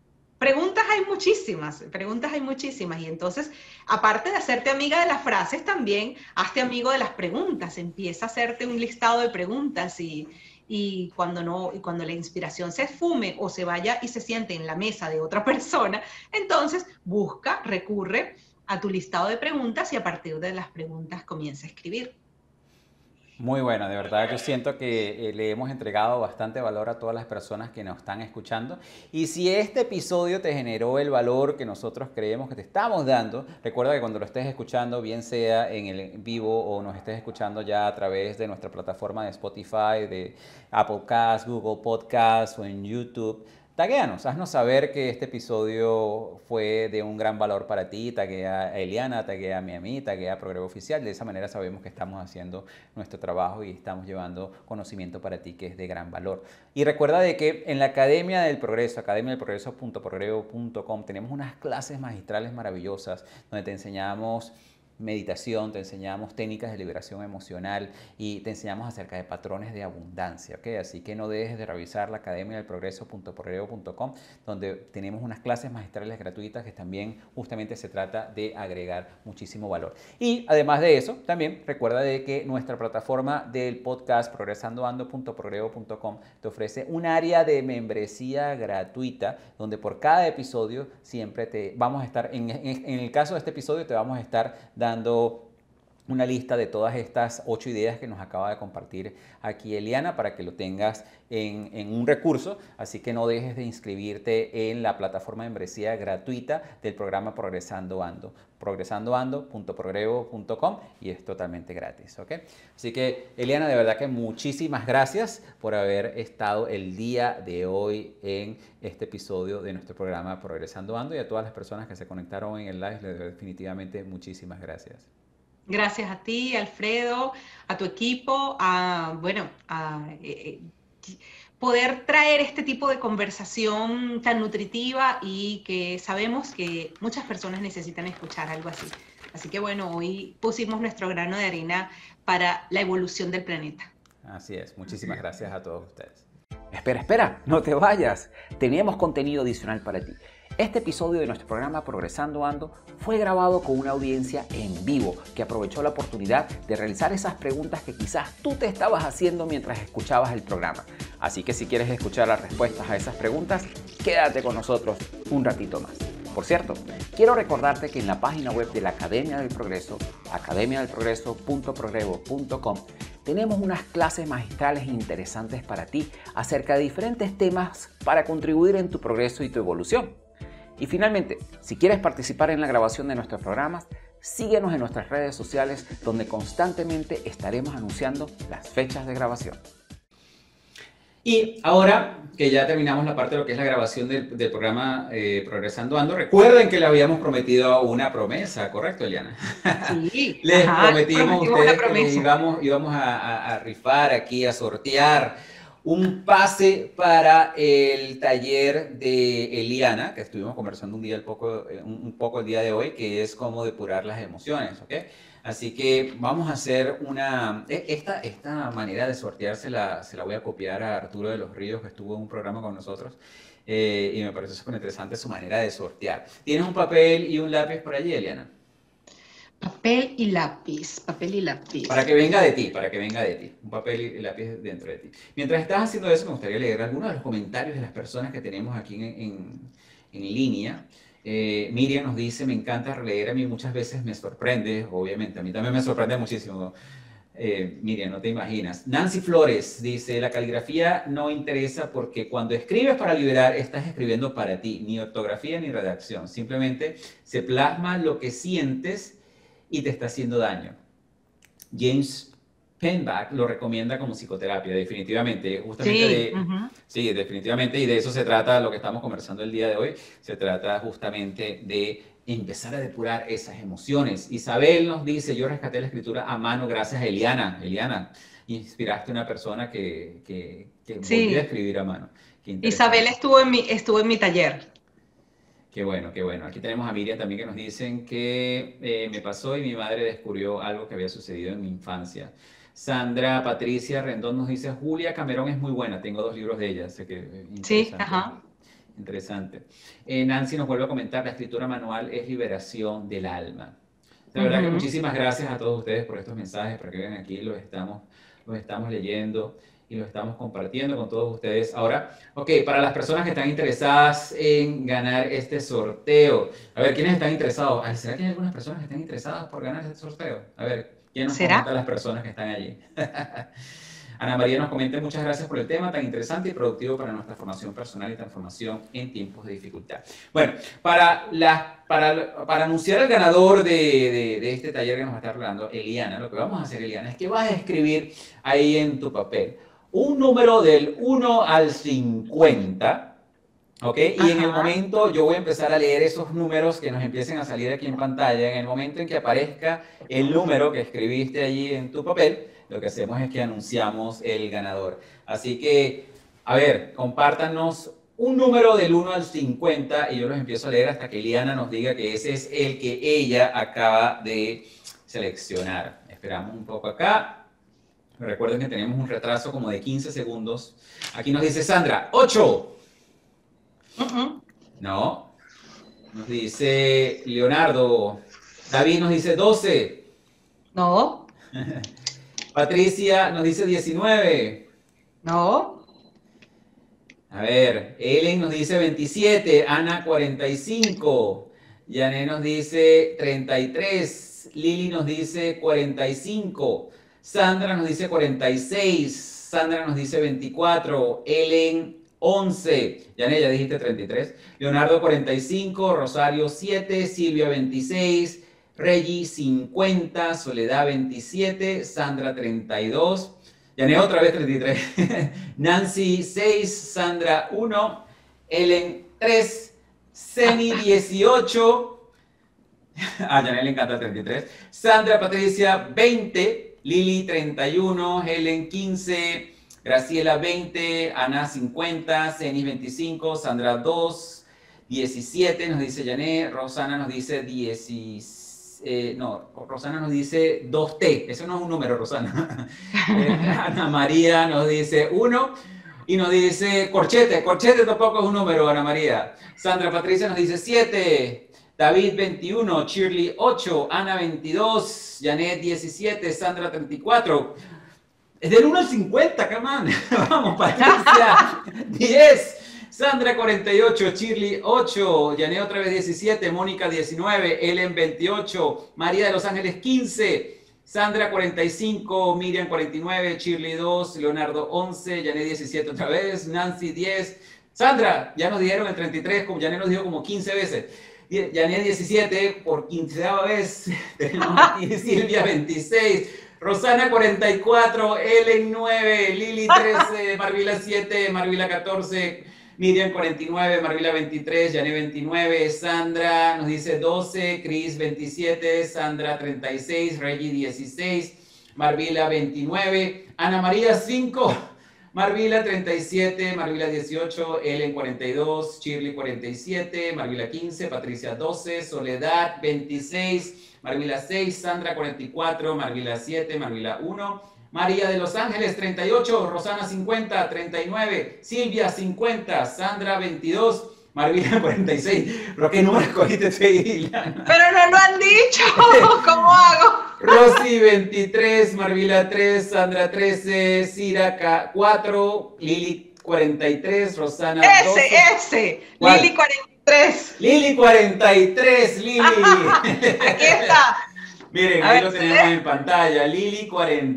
Preguntas hay muchísimas. Y entonces, aparte de hacerte amiga de las frases, también hazte amigo de las preguntas. Empieza a hacerte un listado de preguntas y cuando no, y cuando la inspiración se esfume o se vaya y se siente en la mesa de otra persona, entonces recurre a tu listado de preguntas y a partir de las preguntas comienza a escribir. Muy bueno, de verdad yo siento que le hemos entregado bastante valor a todas las personas que nos están escuchando. Y si este episodio te generó el valor que nosotros creemos que te estamos dando, recuerda que cuando lo estés escuchando, bien sea en el vivo o nos estés escuchando ya a través de nuestra plataforma de Spotify, de Apple Podcasts, Google Podcasts o en YouTube, taguéanos, haznos saber que este episodio fue de un gran valor para ti, taguea a Eliana, taguea a mí, taguea a Progreso Oficial. De esa manera sabemos que estamos haciendo nuestro trabajo y estamos llevando conocimiento para ti que es de gran valor. Y recuerda de que en la Academia del Progreso, academiadelprogreso.progreso.com, tenemos unas clases magistrales maravillosas donde te enseñamos meditación, te enseñamos técnicas de liberación emocional y te enseñamos acerca de patrones de abundancia, ¿ok? Así que no dejes de revisar la academia del progreso.progreso.com, donde tenemos unas clases magistrales gratuitas que también justamente se trata de agregar muchísimo valor. Y además de eso, también recuerda de que nuestra plataforma del podcast progresandoando.progreso.com te ofrece un área de membresía gratuita donde por cada episodio siempre te vamos a estar, en el caso de este episodio te vamos a estar dando una lista de todas estas 8 ideas que nos acaba de compartir aquí Eliana para que lo tengas en un recurso, así que no dejes de inscribirte en la plataforma de membresía gratuita del programa Progresando Ando, progresandoando.progreso.com, y es totalmente gratis, ¿ok? Así que Eliana, de verdad que muchísimas gracias por haber estado el día de hoy en este episodio de nuestro programa Progresando Ando, y a todas las personas que se conectaron en el live, definitivamente muchísimas gracias. Gracias a ti, Alfredo, a tu equipo, poder traer este tipo de conversación tan nutritiva y que sabemos que muchas personas necesitan escuchar algo así. Así que bueno, hoy pusimos nuestro grano de arena para la evolución del planeta. Así es, muchísimas gracias a todos ustedes. Espera, no te vayas. Tenemos contenido adicional para ti. Este episodio de nuestro programa Progresando Ando fue grabado con una audiencia en vivo que aprovechó la oportunidad de realizar esas preguntas que quizás tú te estabas haciendo mientras escuchabas el programa. Así que si quieres escuchar las respuestas a esas preguntas, quédate con nosotros un ratito más. Por cierto, quiero recordarte que en la página web de la Academia del Progreso, academiadelprogreso.progreso.com, tenemos unas clases magistrales interesantes para ti acerca de diferentes temas para contribuir en tu progreso y tu evolución. Y finalmente, si quieres participar en la grabación de nuestros programas, síguenos en nuestras redes sociales donde constantemente estaremos anunciando las fechas de grabación. Y ahora que ya terminamos la parte de lo que es la grabación del programa Progresando Ando, recuerden que le habíamos prometido una promesa, ¿correcto, Eliana? Sí, Les prometimos a ustedes que íbamos a rifar aquí, a sortear un pase para el taller de Eliana, que estuvimos conversando un poco el día de hoy, que es cómo depurar las emociones, ¿ok? Así que vamos a hacer esta manera de sortear se la voy a copiar a Arturo de los Ríos, que estuvo en un programa con nosotros, y me parece súper interesante su manera de sortear. ¿Tienes un papel y un lápiz por allí, Eliana? Papel y lápiz. Para que venga de ti, un papel y lápiz dentro de ti. Mientras estás haciendo eso, me gustaría leer algunos de los comentarios de las personas que tenemos aquí en línea. Miriam nos dice, me encanta releer, a mí muchas veces me sorprende, obviamente, a mí también me sorprende muchísimo. Miriam, no te imaginas. Nancy Flores dice, la caligrafía no interesa porque cuando escribes para liberar, estás escribiendo para ti, ni ortografía ni redacción, simplemente se plasma lo que sientes y te está haciendo daño. James Penback lo recomienda como psicoterapia, definitivamente, justamente sí, definitivamente, y de eso se trata lo que estamos conversando el día de hoy, se trata justamente de empezar a depurar esas emociones. Isabel nos dice, yo rescaté la escritura a mano gracias a Eliana. Eliana, inspiraste a una persona que volvió a escribir a mano. Isabel estuvo en mi taller. Qué bueno, qué bueno. Aquí tenemos a Miriam también que nos dicen que me pasó y mi madre descubrió algo que había sucedido en mi infancia. Sandra Patricia Rendón nos dice, Julia Camerón es muy buena, tengo 2 libros de ella, sé que sí, ajá. Interesante. Nancy nos vuelve a comentar, la escritura manual es liberación del alma. De verdad que muchísimas gracias a todos ustedes por estos mensajes, para que vean aquí, los estamos leyendo y lo estamos compartiendo con todos ustedes. Ahora, ok, para las personas que están interesadas en ganar este sorteo, a ver, ¿quiénes están interesados? ¿Será que hay algunas personas que están interesadas por ganar este sorteo? A ver, ¿Quién nos comenta las personas que están allí? Ana María nos comenta: muchas gracias por el tema tan interesante y productivo para nuestra formación personal y transformación en tiempos de dificultad. Bueno, para anunciar al ganador de este taller que nos va a estar hablando, Eliana, lo que vamos a hacer, Eliana, es que vas a escribir ahí en tu papel un número del 1 al 50, ¿ok? Y en el momento yo voy a empezar a leer esos números que nos empiecen a salir aquí en pantalla. En el momento en que aparezca el número que escribiste allí en tu papel, lo que hacemos es que anunciamos el ganador. Así que, a ver, compártanos un número del 1 al 50 y yo los empiezo a leer hasta que Eliana nos diga que ese es el que ella acaba de seleccionar. Esperamos un poco acá. Recuerden que tenemos un retraso como de 15 segundos. Aquí nos dice Sandra, 8. No. Nos dice Leonardo. David nos dice 12. No. Patricia nos dice 19. No. A ver, Ellen nos dice 27. Ana 45. Yané nos dice 33. Lili nos dice 45. Sandra nos dice 46. Sandra nos dice 24. Ellen 11. Yané, ya dijiste 33. Leonardo 45. Rosario 7. Silvia 26. Reggie 50, Soledad 27, Sandra 32, Yané otra vez 33, Nancy 6, Sandra 1, Ellen 3, Seni 18, a Yané le encanta 33, Sandra Patricia 20, Lili 31, Helen 15, Graciela 20, Ana 50, Seni 25, Sandra 2, 17 nos dice Yané, Rosana nos dice 16. No, Rosana nos dice 2T, eso no es un número, Rosana. Ana María nos dice 1 y nos dice corchete tampoco es un número, Ana María. Sandra Patricia nos dice 7, David 21, Shirley 8, Ana 22, Janet 17, Sandra 34. Es del 1 al 50, come on. Vamos, Patricia 10. Sandra 48, Shirley 8, Yané otra vez 17, Mónica 19, Ellen 28, María de Los Ángeles 15, Sandra 45, Miriam 49, Shirley 2, Leonardo 11, Yané 17 otra vez, Nancy 10, Sandra, ya nos dijeron el 33, como Yané nos dijo como 15 veces, Yané 17 por 15ª vez, tenemos aquí Silvia 26, Rosana 44, Ellen 9, Lili 13, Marvila 7, Marvila 14, Miriam 49, Marvila 23, Yané 29, Sandra nos dice 12, Cris 27, Sandra 36, Reggie 16, Marvila 29, Ana María 5, Marvila 37, Marvila 18, Ellen 42, Shirley 47, Marvila 15, Patricia 12, Soledad 26, Marvila 6, Sandra 44, Marvila 7, Marvila 1, María de Los Ángeles 38, Rosana 50, 39, Silvia 50, Sandra 22, Marvila 46. ¿Pero qué número escogiste, Eliana? Pero no lo han dicho. ¿Cómo hago? Rosy 23, Marvila 3, Sandra 13, Cira 4, Lili 43, Rosana 12. Ese. Lili 43. Lili 43, Lili. Aquí está. Miren, ahí lo tenemos en pantalla, Lili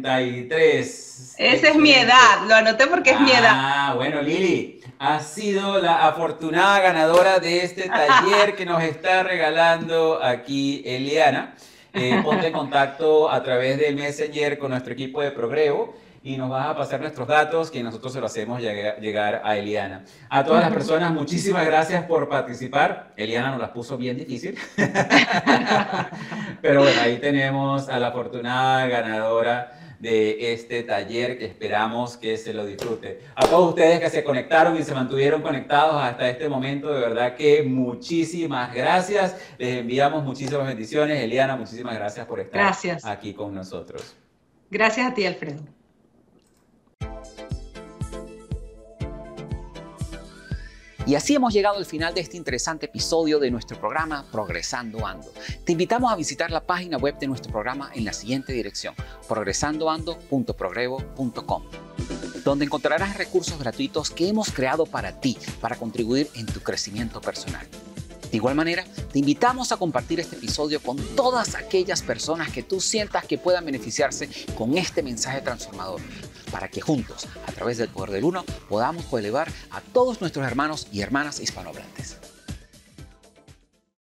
43. Esa es mi edad, lo anoté porque es mi edad. Ah, bueno, Lili, has sido la afortunada ganadora de este taller que nos está regalando aquí Eliana. Ponte en contacto a través del Messenger con nuestro equipo de Progrevo y nos vas a pasar nuestros datos que nosotros se los hacemos llegar a Eliana. A todas las personas, muchísimas gracias por participar. Eliana nos las puso bien difícil. Pero bueno, ahí tenemos a la afortunada ganadora de este taller que esperamos que se lo disfrute. A todos ustedes que se conectaron y se mantuvieron conectados hasta este momento, de verdad que muchísimas gracias. Les enviamos muchísimas bendiciones. Eliana, muchísimas gracias por estar aquí con nosotros. Gracias a ti, Alfredo. Y así hemos llegado al final de este interesante episodio de nuestro programa Progresando Ando. Te invitamos a visitar la página web de nuestro programa en la siguiente dirección: progresandoando.progrevo.com, donde encontrarás recursos gratuitos que hemos creado para ti, para contribuir en tu crecimiento personal. De igual manera, te invitamos a compartir este episodio con todas aquellas personas que tú sientas que puedan beneficiarse con este mensaje transformador, para que juntos, a través del poder del uno, podamos elevar a todos nuestros hermanos y hermanas hispanohablantes.